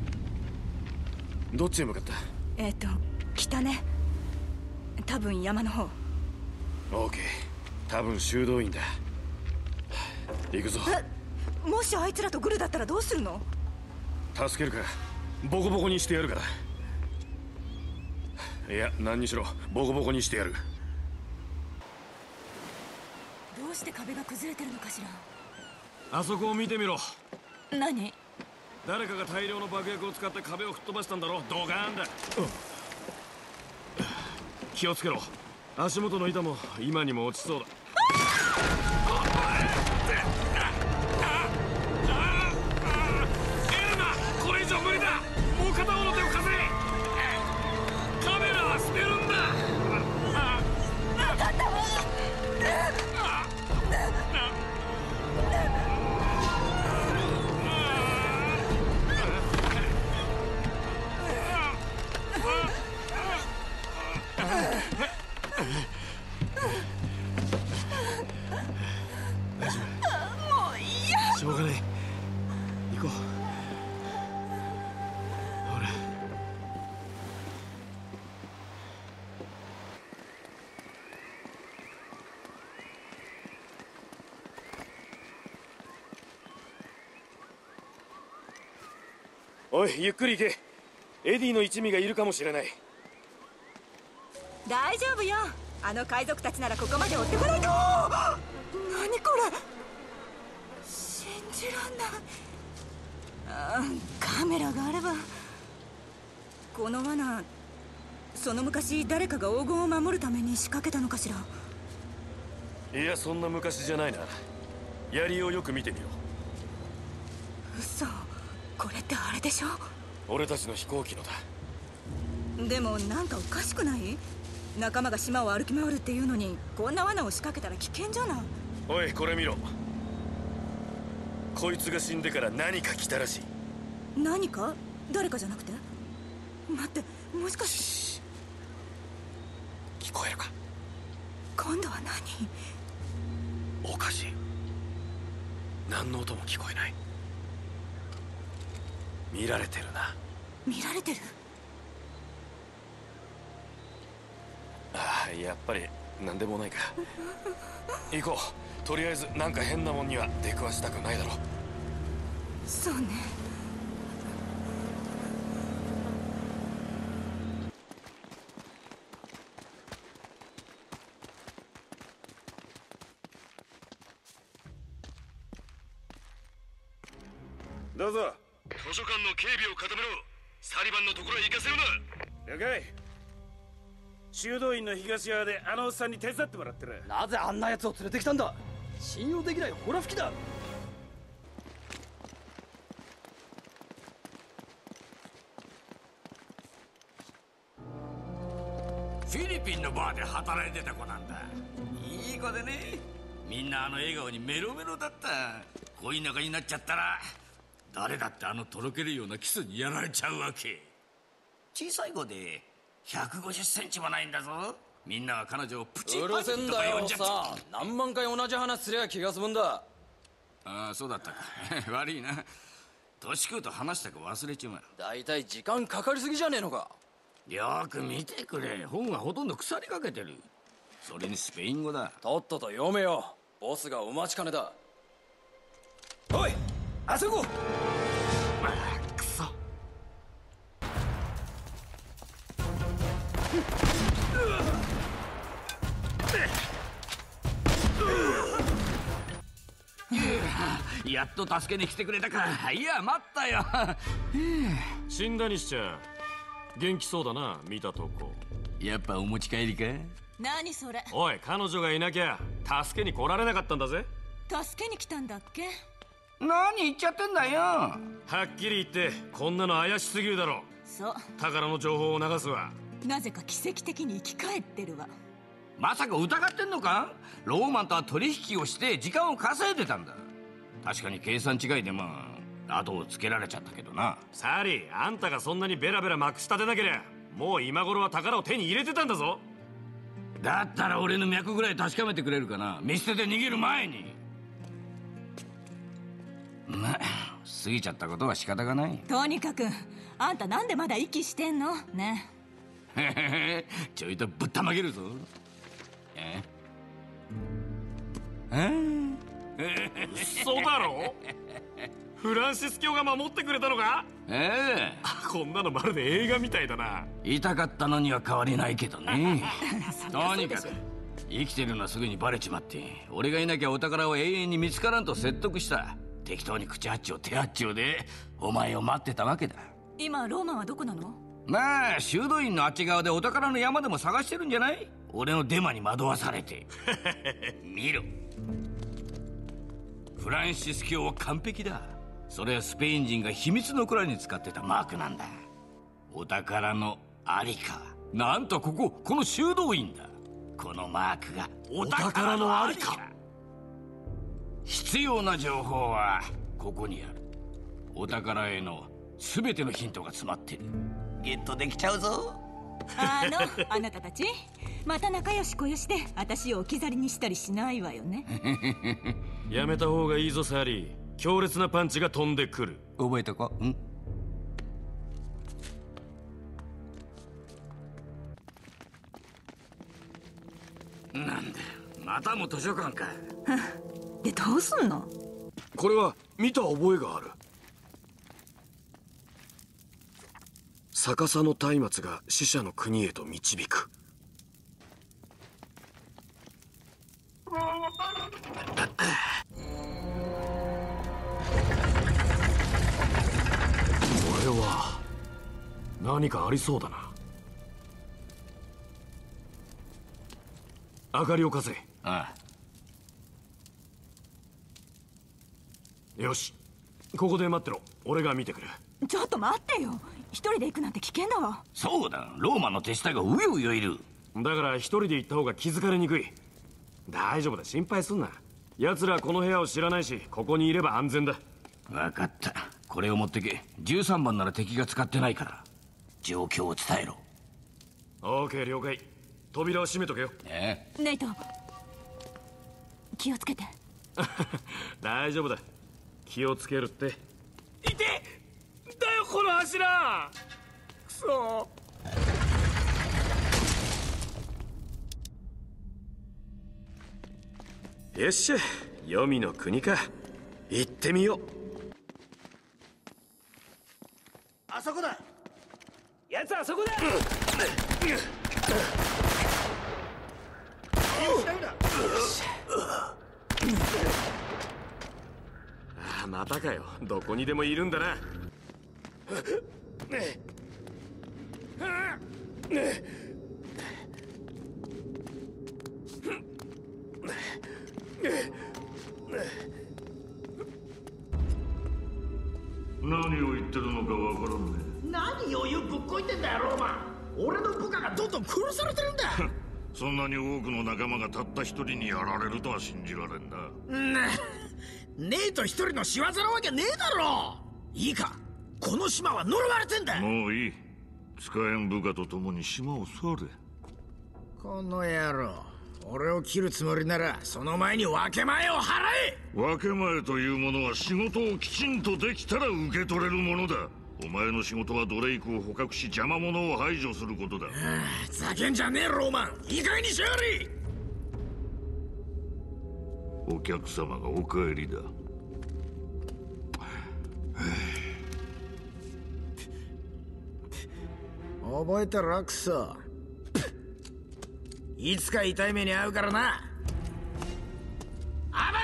どっちへ向かった？ 北ね。多分山の方。 オーケー、多分修道院だ。行くぞ。 もしあいつらとグルだったらどうするの？ 助けるかボコボコにしてやるから。いや、何にしろボコボコにしてやる。 どうして壁が崩れてるのかしら。 あそこを見てみろ。 何？ 誰かが大量の爆薬を使って壁を吹っ飛ばしたんだろ。ドカーンだ。気をつけろ。足元の板も今にも落ちそうだ。エレナ、これ以上無理だ。もう片方の手を貸せ。カメラは捨てるんだ。 分かったわ。 しょうがない。行こう。ほら。おい、ゆっくり行け。エディの一味がいるかもしれない。 大丈夫よ。あの海賊たちならここまで追ってこないと。何これ。信じらんない。カメラがあれば。この罠、その昔誰かが黄金を守るために仕掛けたのかしら。 いや、そんな昔じゃないな。槍をよく見てみろ。 嘘。これってあれでしょ。 俺たちの飛行機のだ。 でもなんかおかしくない？仲間が島を歩き回るっていうのにこんな罠を仕掛けたら危険じゃない。 おい、これ見ろ。こいつが死んでから何か来たらしい。 何か？誰かじゃなくて？待って、もしかして聞こえるか？ 今度は何？ おかしい。何の音も聞こえない。見られてるな。 見られてる？ ああ、やっぱり何でもないか。行こう。とりあえずなんか変なもんには出くわしたくないだろ。 そうね。 どうぞ。 図書館の警備を固めろ。サリバンのところへ行かせるな。 了解。修道院の東側であのおっさんに手伝ってもらってる。 なぜあんな奴を連れてきたんだ。信用できないホラ吹きだ。 フィリピンのバーで働いてた子なんだ。いい子でね、みんなあの笑顔にメロメロだった。恋仲になっちゃったら誰だってあのとろけるようなキスにやられちゃうわけ。小さい子で150センチもないんだぞ。みんなは彼女をプチうるパせんだよンとか呼んじゃって。 さ。何万回同じ話すりゃ気が済むんだ。 ああ、そうだったか。悪いな。年食うと話したか忘れちまう。 だいたい時間かかりすぎじゃねえのか。 よく見てくれ。本がほとんど腐りかけてる。それにスペイン語だ。 とっとと読めよ。 ボスがお待ちかねだ。おい、あそこ。 くそ。やっと助けに来てくれたか。いや、待ったよ。 死んだにしちゃ元気そうだな、見たとこ。 やっぱお持ち帰りか。 何それ。 おい、彼女がいなきゃ助けに来られなかったんだぜ。 助けに来たんだっけ。 何言っちゃってんだよ。 はっきり言ってこんなの怪しすぎるだろ。 そう。 宝の情報を流すわ。 なぜか奇跡的に生き返ってるわ。 まさか疑ってんのか。ローマンとは取引をして時間を稼いでたんだ。確かに計算違いで後をつけられちゃったけどな。 サリー、あんたがそんなにベラベラまくし立てなけりゃもう今頃は宝を手に入れてたんだぞ。 だったら俺の脈ぐらい確かめてくれるかな。見捨てて逃げる前に。まあ過ぎちゃったことは仕方がない。 とにかくあんたなんでまだ息してんのね。 ちょいとぶったまげるぞ。 嘘だろ。フランシス教が守ってくれたのか。こんなのまるで映画みたいだな。 痛かったのには変わりないけどね。とにかく生きてるのはすぐにバレちまって、俺がいなきゃお宝は永遠に見つからんと説得した。適当に口八丁手八丁でお前を待ってたわけだ。 今ローマはどこなの。 まあ修道院のあっち側でお宝の山でも探してるんじゃない。俺のデマに惑わされて。見ろ、フランシス教は完璧だ。それはスペイン人が秘密の蔵に使ってたマークなんだ。お宝のありか、なんとこの修道院だ。このマークがお宝のありか。必要な情報はここにある。お宝への全てのヒントが詰まってる。ゲットできちゃうぞ。 あなたたちまた仲良しこよしで私を置き去りにしたりしないわよね。 やめた方がいいぞサリー。強烈なパンチが飛んでくる。 覚えとこ。なんだまたも図書館か。 でどうすんの。 これは見た覚えがある。逆さの松明が死者の国へと導く。これは何かありそうだな。明かりを貸せ。 ああ、よし、ここで待ってろ。俺が見てくる。 ちょっと待ってよ。一人で行くなんて危険だわ。 そうだ、ローマの手下がうようよいる。 だから一人で行った方が気づかれにくい。大丈夫だ、心配すんな。奴らこの部屋を知らないし、ここにいれば安全だ。 分かった。これを持ってけ。13番なら敵が使ってないから状況を伝えろ。 オーケー、了解。扉を閉めとけよ。 ネイト気をつけて。 大丈夫だ、気をつけるって。いてだよこの柱。くそ。よっしゃ、黄泉の国か。行ってみよう。 あそこだ。やつあそこだ。 ああ、またかよ。どこにでもいるんだな。 何を言ってるのかわからんね。 何を言うぶっこいてんだよローマン。俺の部下がどんどん殺されてるんだ。 そんなに多くの仲間がたった一人にやられるとは信じられんな。 ネイト一人の仕業なわけねえだろ。いいか、この島は呪われてんだ。 もういい。使えん部下と共に島を去れ。 この野郎、俺を切るつもりならその前に分け前を払え。 分け前というものは仕事をきちんとできたら受け取れるものだ。お前の仕事はドレイクを捕獲し邪魔者を排除することだ。 ざけんじゃねえローマン、いい加減にしやがれ。 お客様がお帰りだ。 覚えたらクソ。いつか痛い目に遭うからな。あ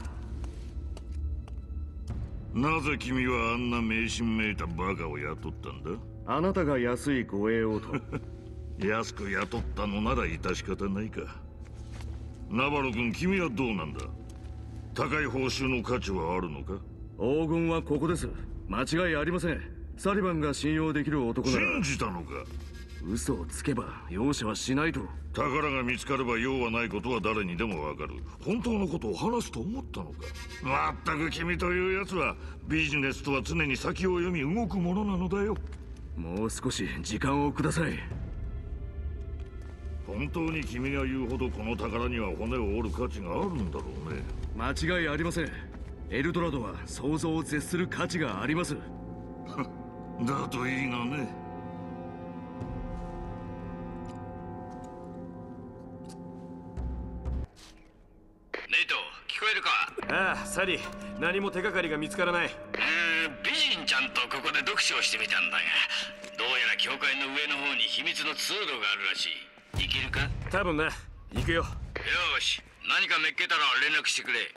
ばよ！ なぜ君はあんな迷信めいたバカを雇ったんだ？ あなたが安い護衛をと。 安く雇ったのなら致し方ないか。ナバロ君、君はどうなんだ？高い報酬の価値はあるのか？ 黄金はここです。間違いありません。サリバンが信用できる男なら。 信じたのか？ 嘘をつけば容赦はしないと。 宝が見つかれば用はないことは誰にでもわかる。本当のことを話すと思ったのか？まったく君というやつはビジネスとは常に先を読み動くものなのだよ。 もう少し時間をください。 本当に君が言うほどこの宝には骨を折る価値があるんだろうね。 間違いありません。エルドラドは想像を絶する価値があります。 だといいがね。 ネイト、聞こえるか？ ああ、サリー、何も手がかりが見つからない。 美人ちゃんとここで読書をしてみたんだが、どうやら教会の上の方に秘密の通路があるらしい。行けるか？ 多分な。行くよ。 よし、何か見っけたら連絡してくれ。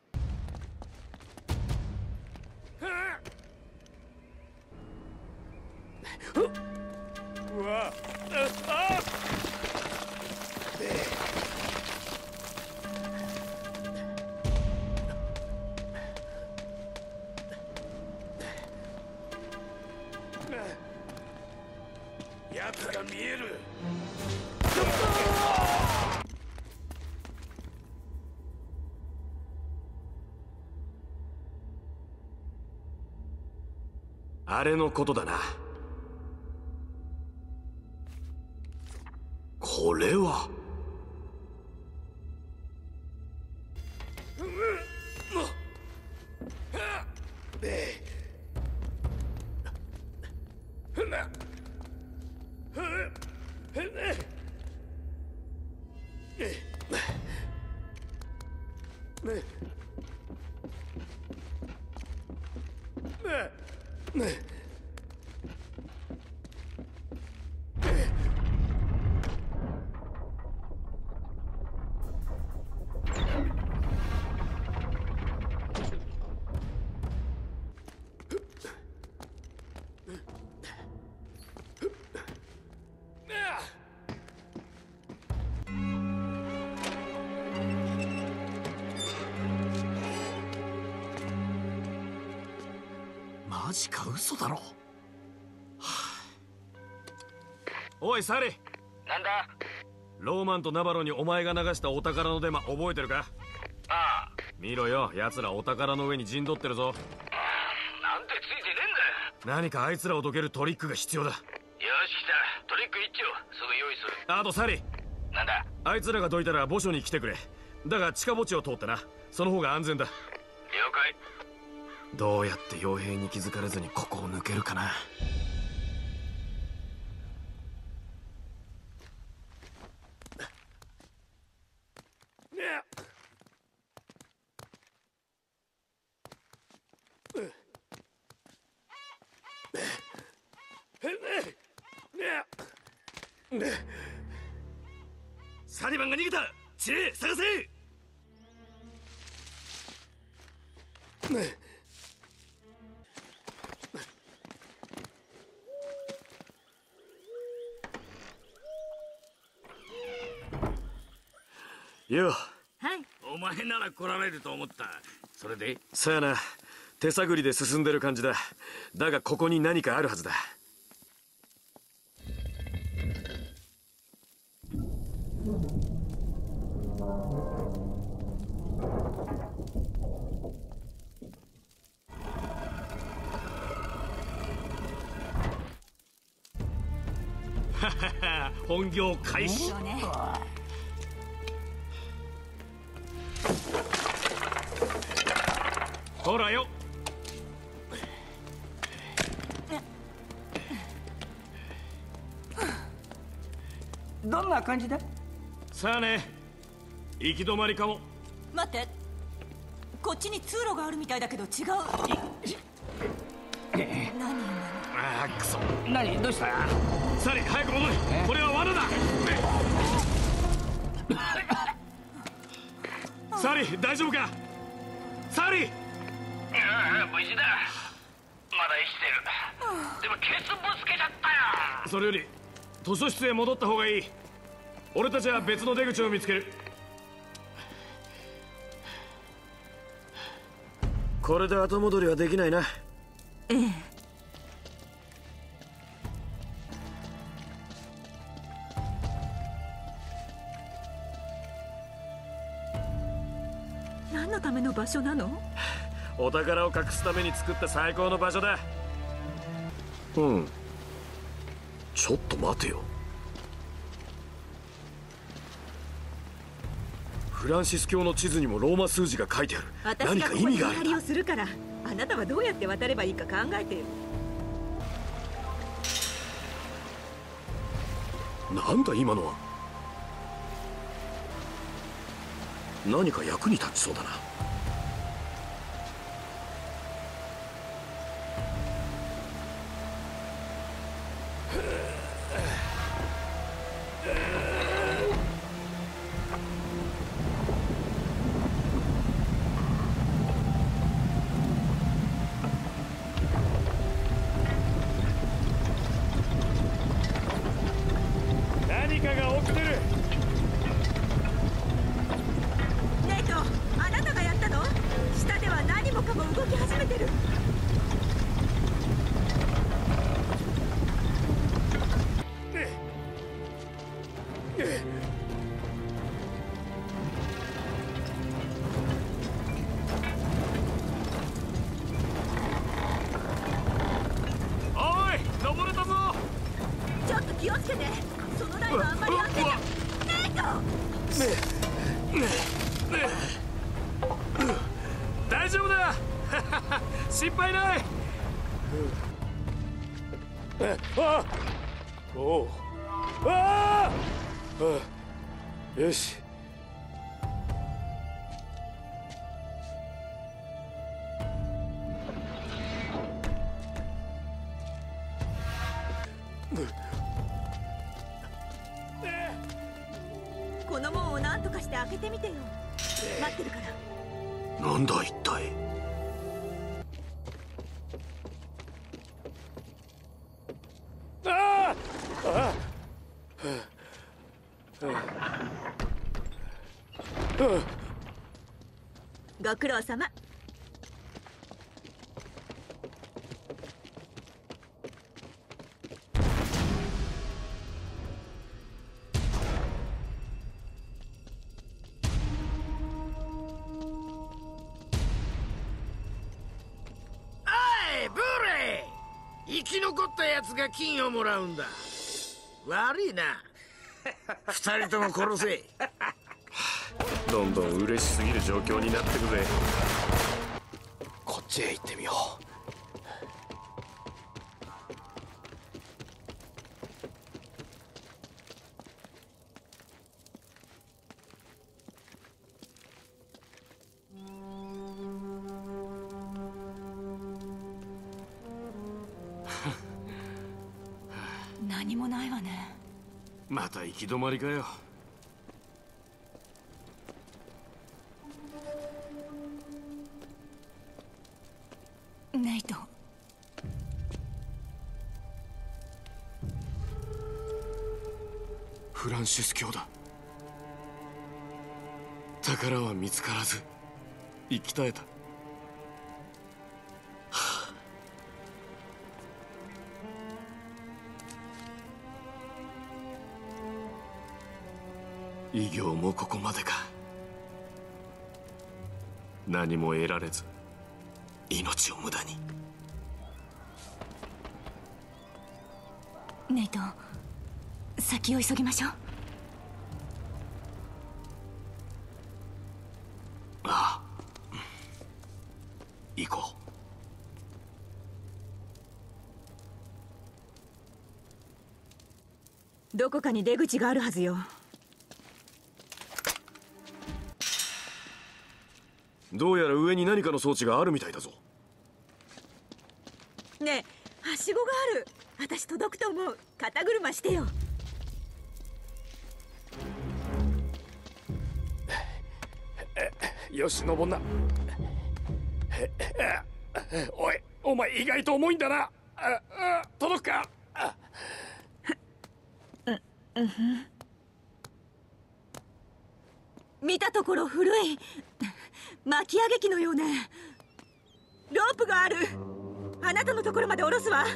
うわやつが見える。 あれのことだな。これはマジか、嘘だろ。 おいサリー、 なんだ？ ローマンとナバロにお前が流したお宝のデマ覚えてるか？ ああ。 見ろよ、奴らお宝の上に陣取ってるぞ。 なんてついてねえんだよ。 何かあいつらをどけるトリックが必要だ。 よし、来た。トリック一丁すぐ用意する。 あとサリー、 なんだ？ あいつらがどいたら墓所に来てくれ。だが地下墓地を通ってな。その方が安全だ。 了解。 どうやって傭兵に気づかれずにここを抜けるかな。サリバンが逃げた。知恵探せ。よう。 はい。 お前なら来られると思った。それで？ さあな、手探りで進んでる感じだ。だがここに何かあるはずだ。本業開始。ほらよ。 どんな感じだ？ さあね、行き止まりかも。 待って、 こっちに通路があるみたいだけど違う。何今の。 ああクソ。 何どうした？ サリー早く戻れ。これは罠だ。サリー大丈夫か？サリー。 無事だ。まだ生きてる。でもケツぶつけちゃったよ。 それより図書室へ戻った方がいい。俺たちは別の出口を見つける。これで後戻りはできないな。 ええ。何のための場所なの？ お宝を隠すために作った最高の場所だ。うん。ちょっと待てよ。フランシス教の地図にもローマ数字が書いてある。何か意味がある。 私がここに見張りをするから、あなたはどうやって渡ればいいか考えてよ。 なんだ今のは。何か役に立ちそうだな。何かが起きてる。 ネイト、あなたがやったの？下では何もかも動き始めてる。 おい、登れたぞ。 ちょっと気をつけて。そのラインはあんまり安全だ。ネイト！ 大丈夫だ。心配ない。あおおああよし。 この門を何とかして開けてみてよ。待ってるから。 なんだ一体。ああご苦労様。 ブレー、生き残ったやつが金をもらうんだ。悪いな。二人とも殺せ。 どんどん嬉しすぎる状況になってくぜ。こっちへ行ってみよう。 何もないわね。 また行き止まりかよ。 ネイト。 フランシス教だ。宝は見つからず生き絶えた。異形もここまでか。何も得られず命を無駄に。 ネイト、先を急ぎましょう。 ああ、行こう。どこかに出口があるはずよ。 どうやら上に何かの装置があるみたいだぞ。 ねえ、はしごがある。私届くと思う。肩車してよ。 よし、登んな。おい、お前意外と重いんだな。届くか。 見たところ古い巻き上げ機のようね。ロープがある。あなたのところまで下ろすわ。あら、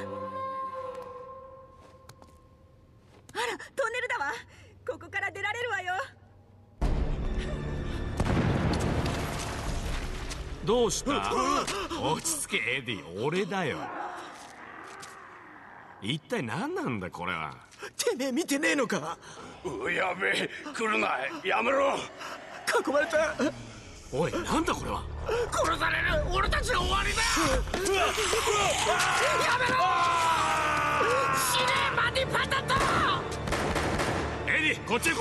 トンネルだわ。ここから出られるわよ。 どうした？落ち着けエディ、俺だよ。一体何なんだこれは。 てめえ見てねえのか？ やべえ、来るな、やめろ。 囲まれた。 おい、なんだこれは。 殺される。俺たちの終わりだ。やめろ。死ねマディパタト。 エディ、こっちへ来い。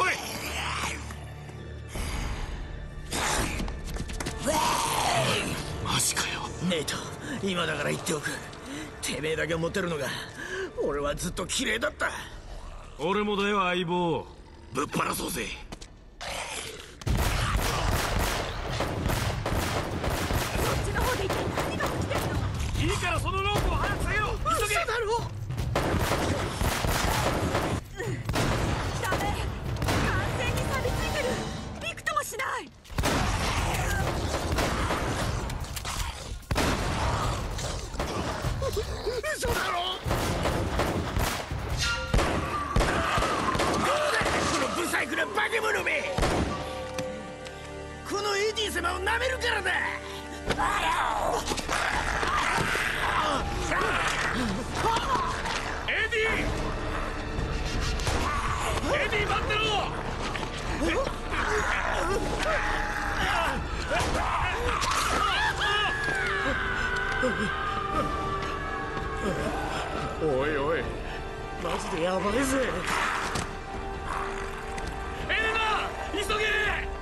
マジかよ。 ネイト、今だから言っておく。てめえだけ持てるのが俺はずっと綺麗だった。 俺もだよ相棒。ぶっ放そうぜ。 そっちの方で一体何が起きてるの？ いいからそのロープを早く下げろ。急げ。 嘘だろ。 ダメ、完全に錆びついてる。びくともしない。 嘘だろ。ブサイクな化け物め。このエディ様を舐めるからだ。 エディ待ってろ。 おいおい、マジでやばいぜ。 エレナ、急げ。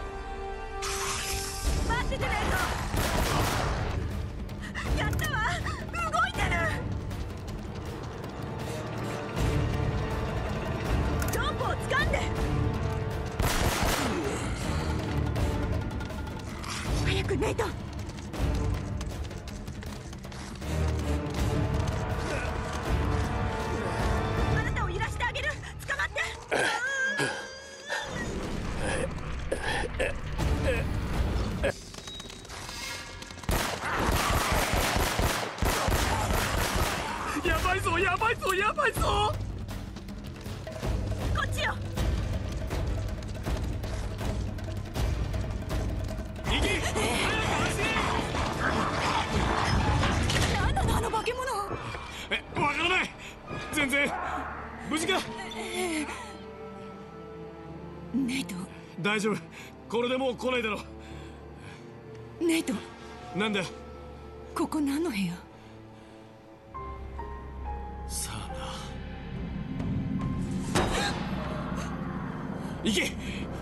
待っててねえと。やったわ、動いてる。ロープを掴んで。早くネイト。あなたを揺らしてあげる。捕まって。 やばいぞやばいぞやばいぞ。 こっちよ。 右、早く走れ。 なんなのあの化け物。 わからない。全然無事か。 ネイト、 大丈夫。これでもう来ないだろう。 ネイト、 なんだ。 ここ何の部屋？ さあな。行け。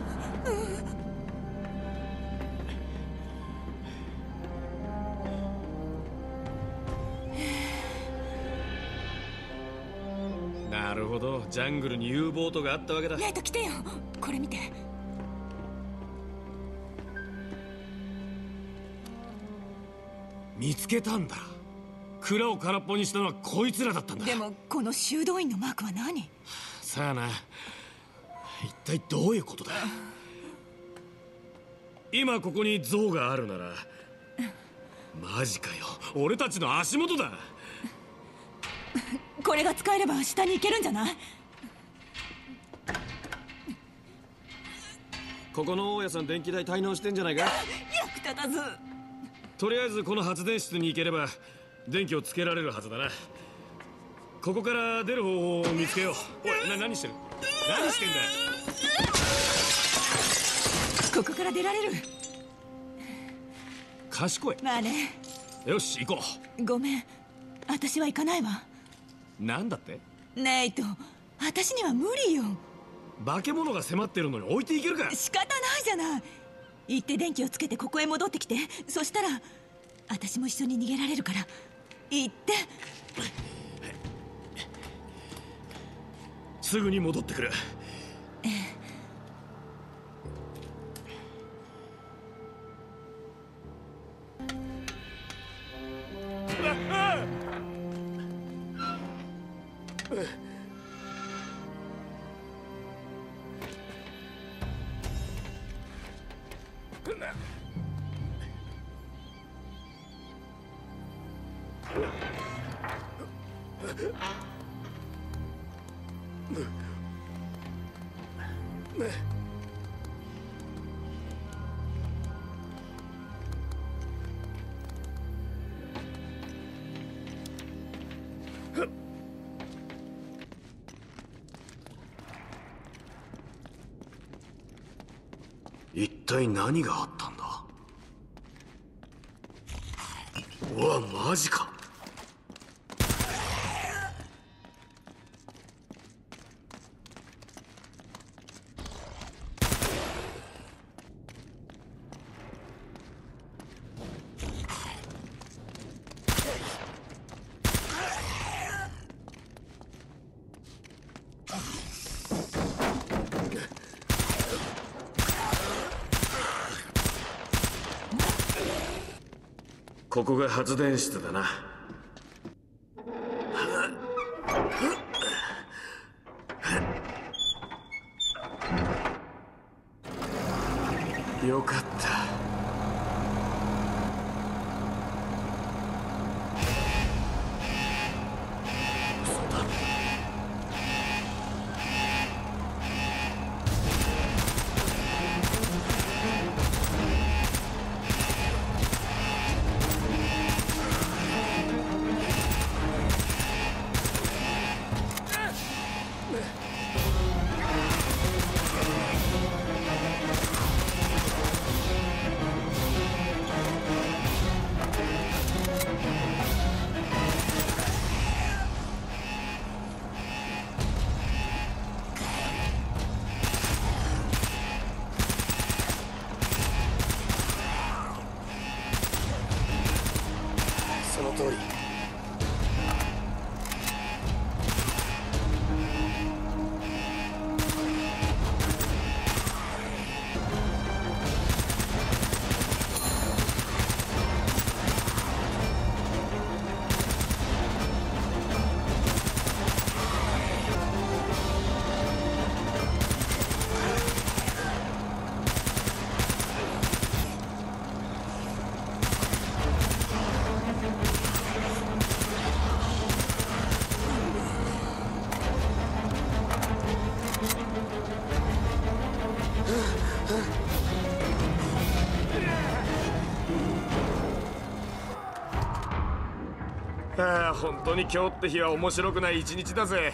なるほど、ジャングルに U ボートがあったわけだ。 ネイト来てよ。これ見て。 見つけたんだ。蔵を空っぽにしたのはこいつらだったんだ。 でもこの修道院のマークは何？ さあな、一体どういうことだ。今ここに像があるなら、マジかよ、俺たちの足元だ。 これが使えれば下に行けるんじゃない？ ここの大家さん電気代滞納してんじゃないか。 役立たず。 とりあえずこの発電室に行ければ電気をつけられるはずだな。ここから出る方法を見つけよう。おい、何してる？何してんだよ。 ここから出られる。 賢い。 まあね。 よし、行こごめん、私は行かないわ。 う。なんだって？ ネイト、私には無理よ。 化け物が迫ってるのに置いていけるか。 仕方ないじゃない。 行って電気をつけてここへ戻ってきて。そしたら私も一緒に逃げられるから。行って。 すぐに戻ってくる。一体何があったんだ。うわ、マジか。ここが発電室だな。よかった。その通り。ああ、本当に今日って日は面白くない一日だぜ。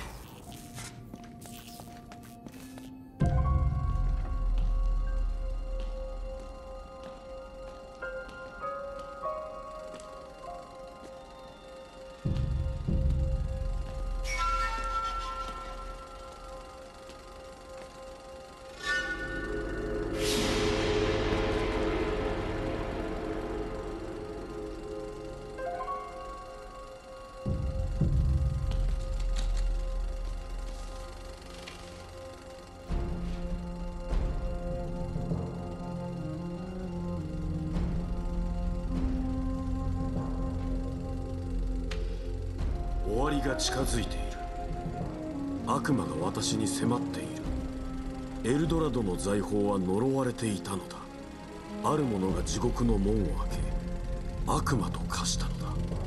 終わりが近づいている。悪魔が私に迫っている。エルドラドの財宝は呪われていたのだ。ある者が地獄の門を開け悪魔と化したのだ。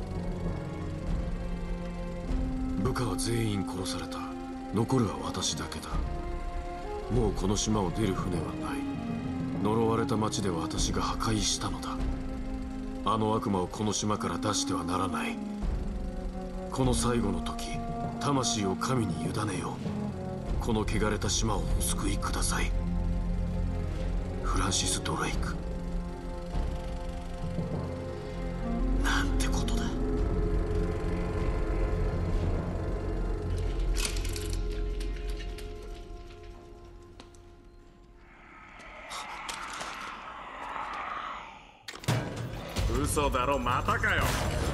部下は全員殺された。残るは私だけだ。もうこの島を出る船はない。呪われた町で私が破壊したのだ。あの悪魔をこの島から出してはならない。この最後の時、魂を神に委ねよう。この汚れた島をお救いください。フランシス・ドレイク。なんてことだ。 嘘だろ、またかよ。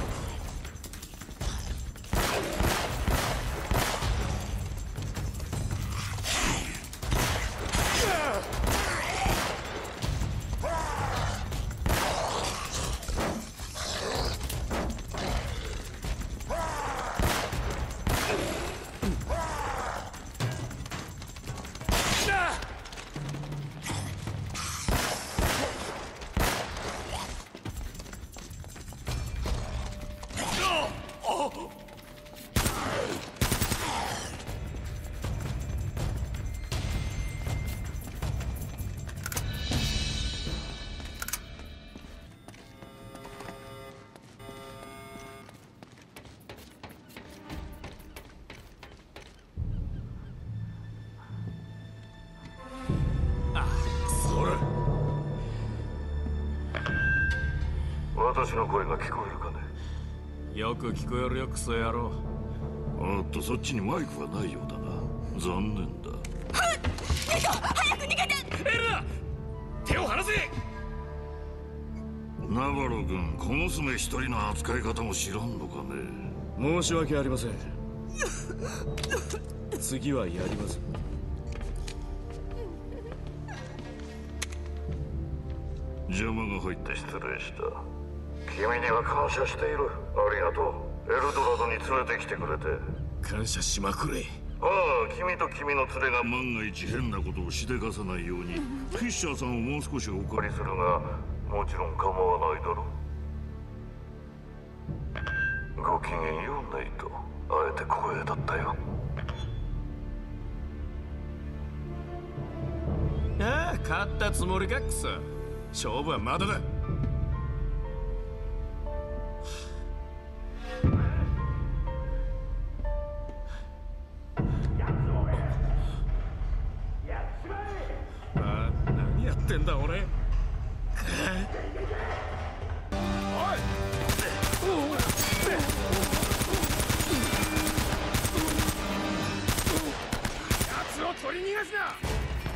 私の声が聞こえるかね。 よく聞こえるよ、クソ野郎。 おっと、そっちにマイクはないようだな。残念だ。 早く逃げて。 エルナ、手を離せ。 ナバロ君、この娘一人の扱い方も知らんのかね。 申し訳ありません。次はやります。 邪魔が入って失礼した。君には感謝している。ありがとう。エルドラドに連れてきてくれて。 感謝しまくれ。 ああ、君と君の連れが万が一変なことをしでかさないようにフィッシャーさんをもう少しお借りするが、もちろん構わないだろう。ごきげんよう、ネイト。あえて光栄だったよ。 ああ、勝ったつもりか、クソ。勝負はまだだ。何やってんだ俺。奴を取り逃がすな。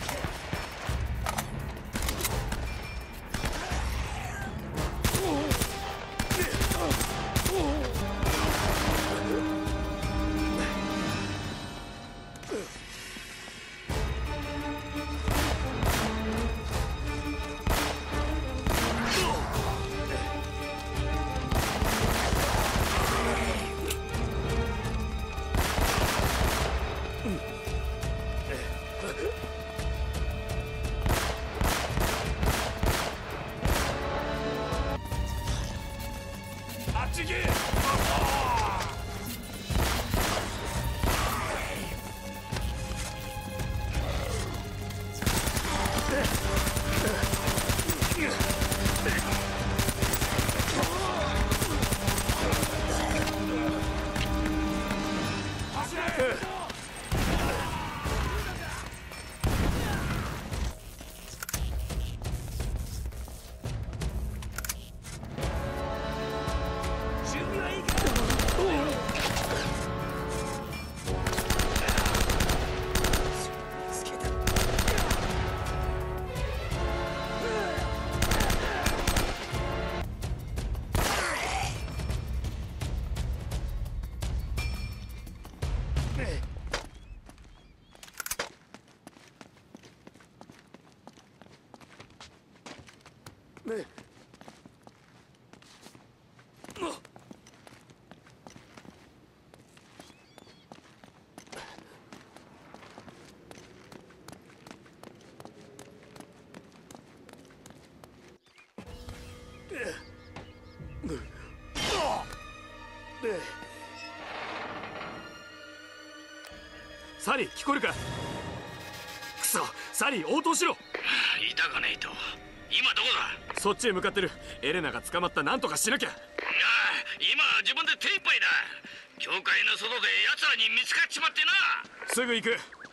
サリー、聞こえるか。クソ、サリー、応答しろ。 いたかねえと。今どこだ。 そっちへ向かってる。エレナが捕まった。なんとかしなきゃ。 ああ、今自分で手一杯だ。教会の外で奴らに見つかっちまってな。 すぐ行く。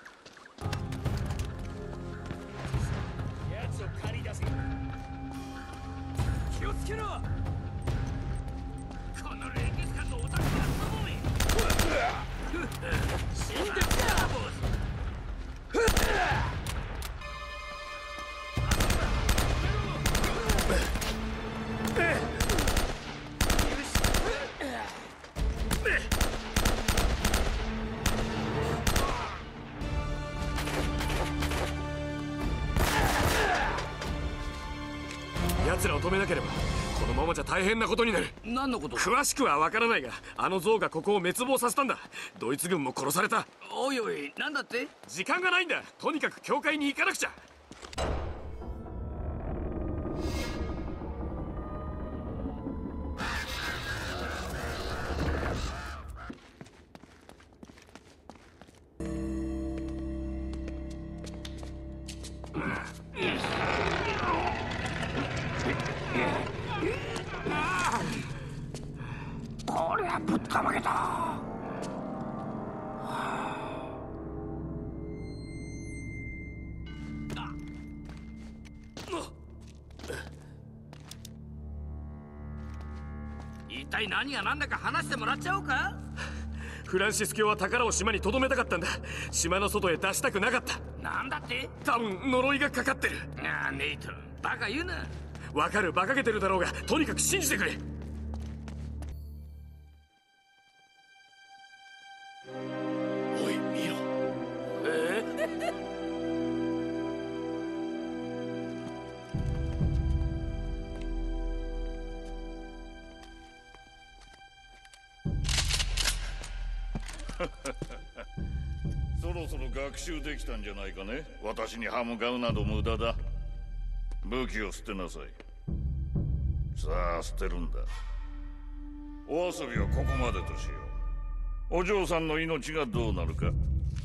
奴を借り出せ。気をつけろ。 このレギスカンのオタクがともめ。死んできたボス。 このままじゃ大変なことになる。 何のこと？ 詳しくはわからないが、あの象がここを滅亡させたんだ。ドイツ軍も殺された。 おいおい、なんだって？ 時間がないんだ。とにかく教会に行かなくちゃ。 こりゃぶったまげた。 一体何が何だか話してもらっちゃおうか。 フランシス教は宝を島に留めたかったんだ。島の外へ出したくなかった。 なんだって？ 多分呪いがかかってる。 ああ、ネイト、バカ言うな。 わかる、馬鹿げてるだろうが、とにかく信じてくれ。 おい見ろ。 そろそろ学習できたんじゃないかね。私に歯向かうなど無駄だ。武器を捨てなさい。さあ捨てるんだ。お遊びはここまでとしよう。お嬢さんの命がどうなるか。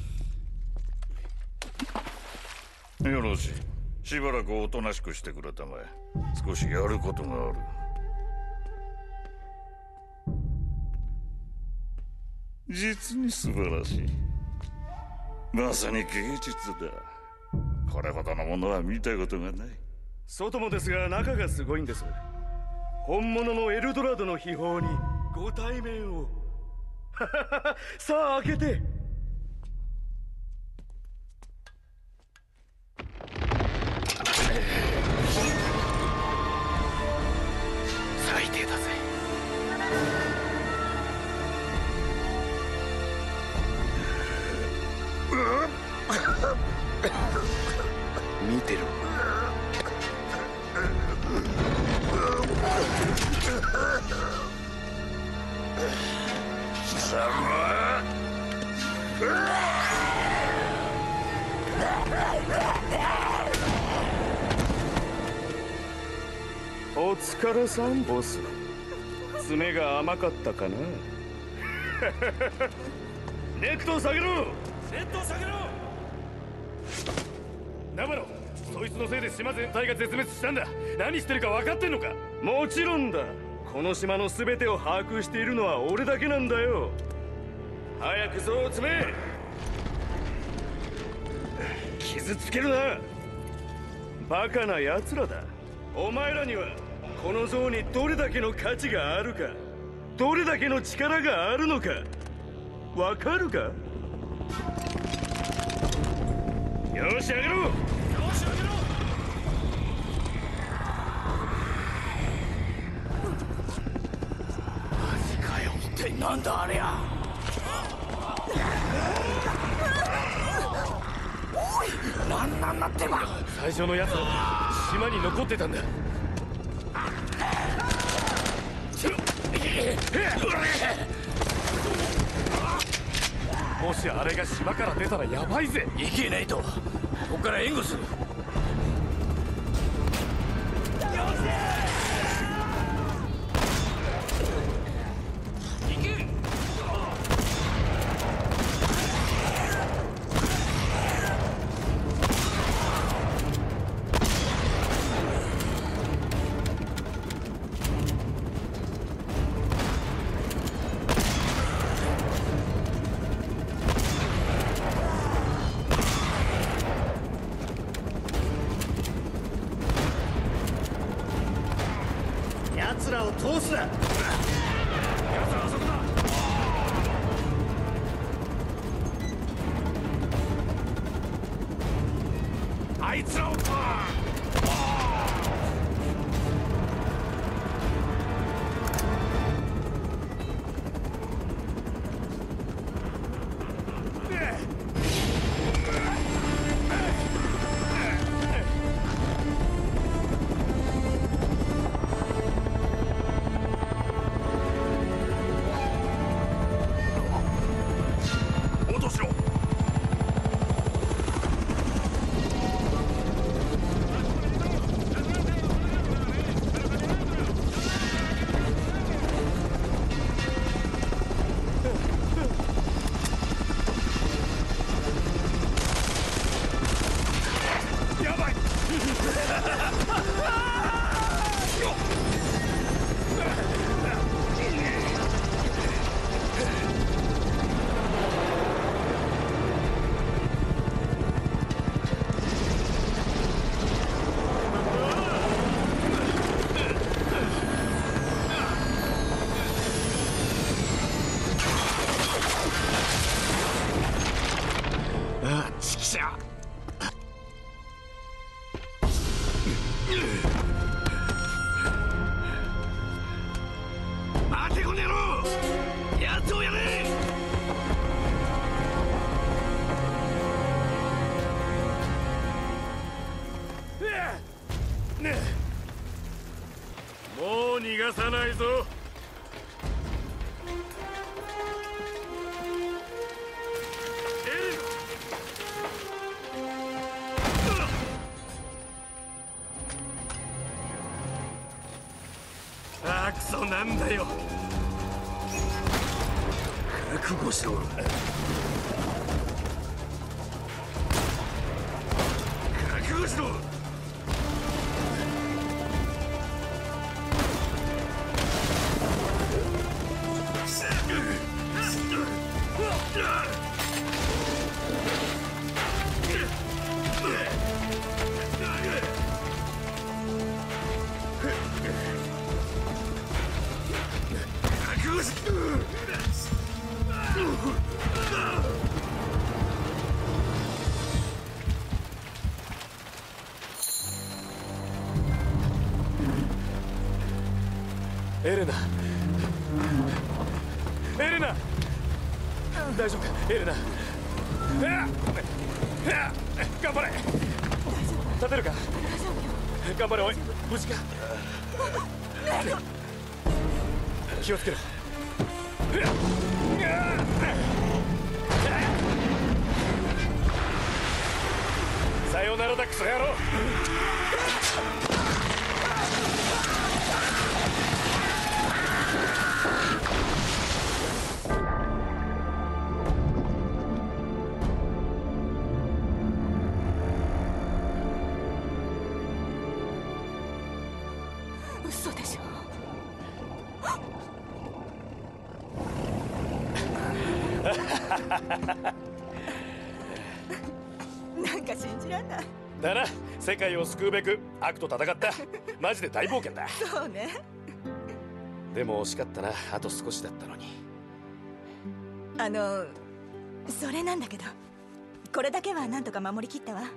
よろしい。しばらくおとなしくしてくれたまえ。少しやることがある。実に素晴らしい。まさに芸術だ。これほどのものは見たことがない。 外もですが中がすごいんです。本物のエルドラドの秘宝にご対面を。さあ開けて。 最低だぜ。見てろ。 お疲れさんボス。爪が甘かったかな。ネットを下げろ。ネットを下げろ。 ナバロ、そいつのせいで島全体が絶滅したんだ。何してるか分かってんのか？ もちろんだ。この島の全てを把握しているのは俺だけなんだよ。早く象を詰め。傷つけるな。バカな奴らだ。お前らにはこの象にどれだけの価値があるか、どれだけの力があるのかわかるか？よし、あげろ。よし、あげろ。 マジかよ。一体なんだあれや。おい、なんなってば。 最初のやつは島に残ってたんだ。もしあれが島から出たらヤバいぜ。 いけないと。ここから援護する。 奴らを通すな。奴らあそこだ。あいつらを逃がさないぞ。ああ、クソなんだよ。 覚悟しろ。覚悟しろ。 エレナ、エレナ、大丈夫かエレナ。頑張れ。立てるか。頑張れ。おい、無事か。気をつけろ。さよならだクソ野郎。 嘘でしょ。なんか信じらんない。 だな、世界を救うべく悪と戦った。マジで大冒険だ。 そうね。 でも惜しかったな。あと少しだったのに。 それなんだけど、これだけはなんとか守りきったわ。はい、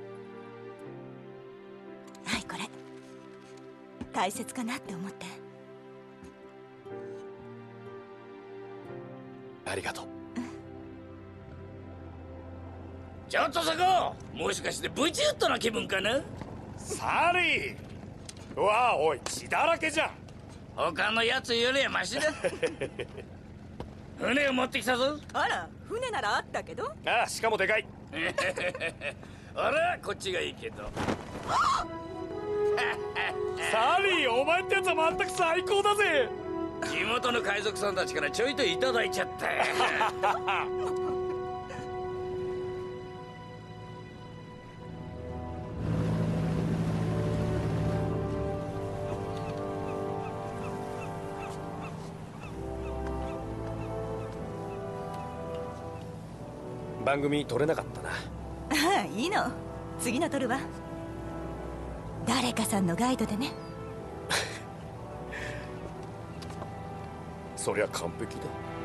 これ大切かなって思って。 ありがとう。 ちょっとそこ、もしかしてブチュッとな気分かな。 サリー、うわあ、おい、血だらけじゃん。 他のやつよりはマシだ。船を持ってきたぞ。 あら、船ならあったけど。 ああ、しかもでかい。 あら、こっちがいいけど。 サリー、お前ってやつは全く最高だぜ。 地元の海賊さんたちからちょいといただいちゃったよ。 番組撮れなかったな。 ああ、いいの。次の撮るわ。誰かさんのガイドでね。 そりゃ完璧だ。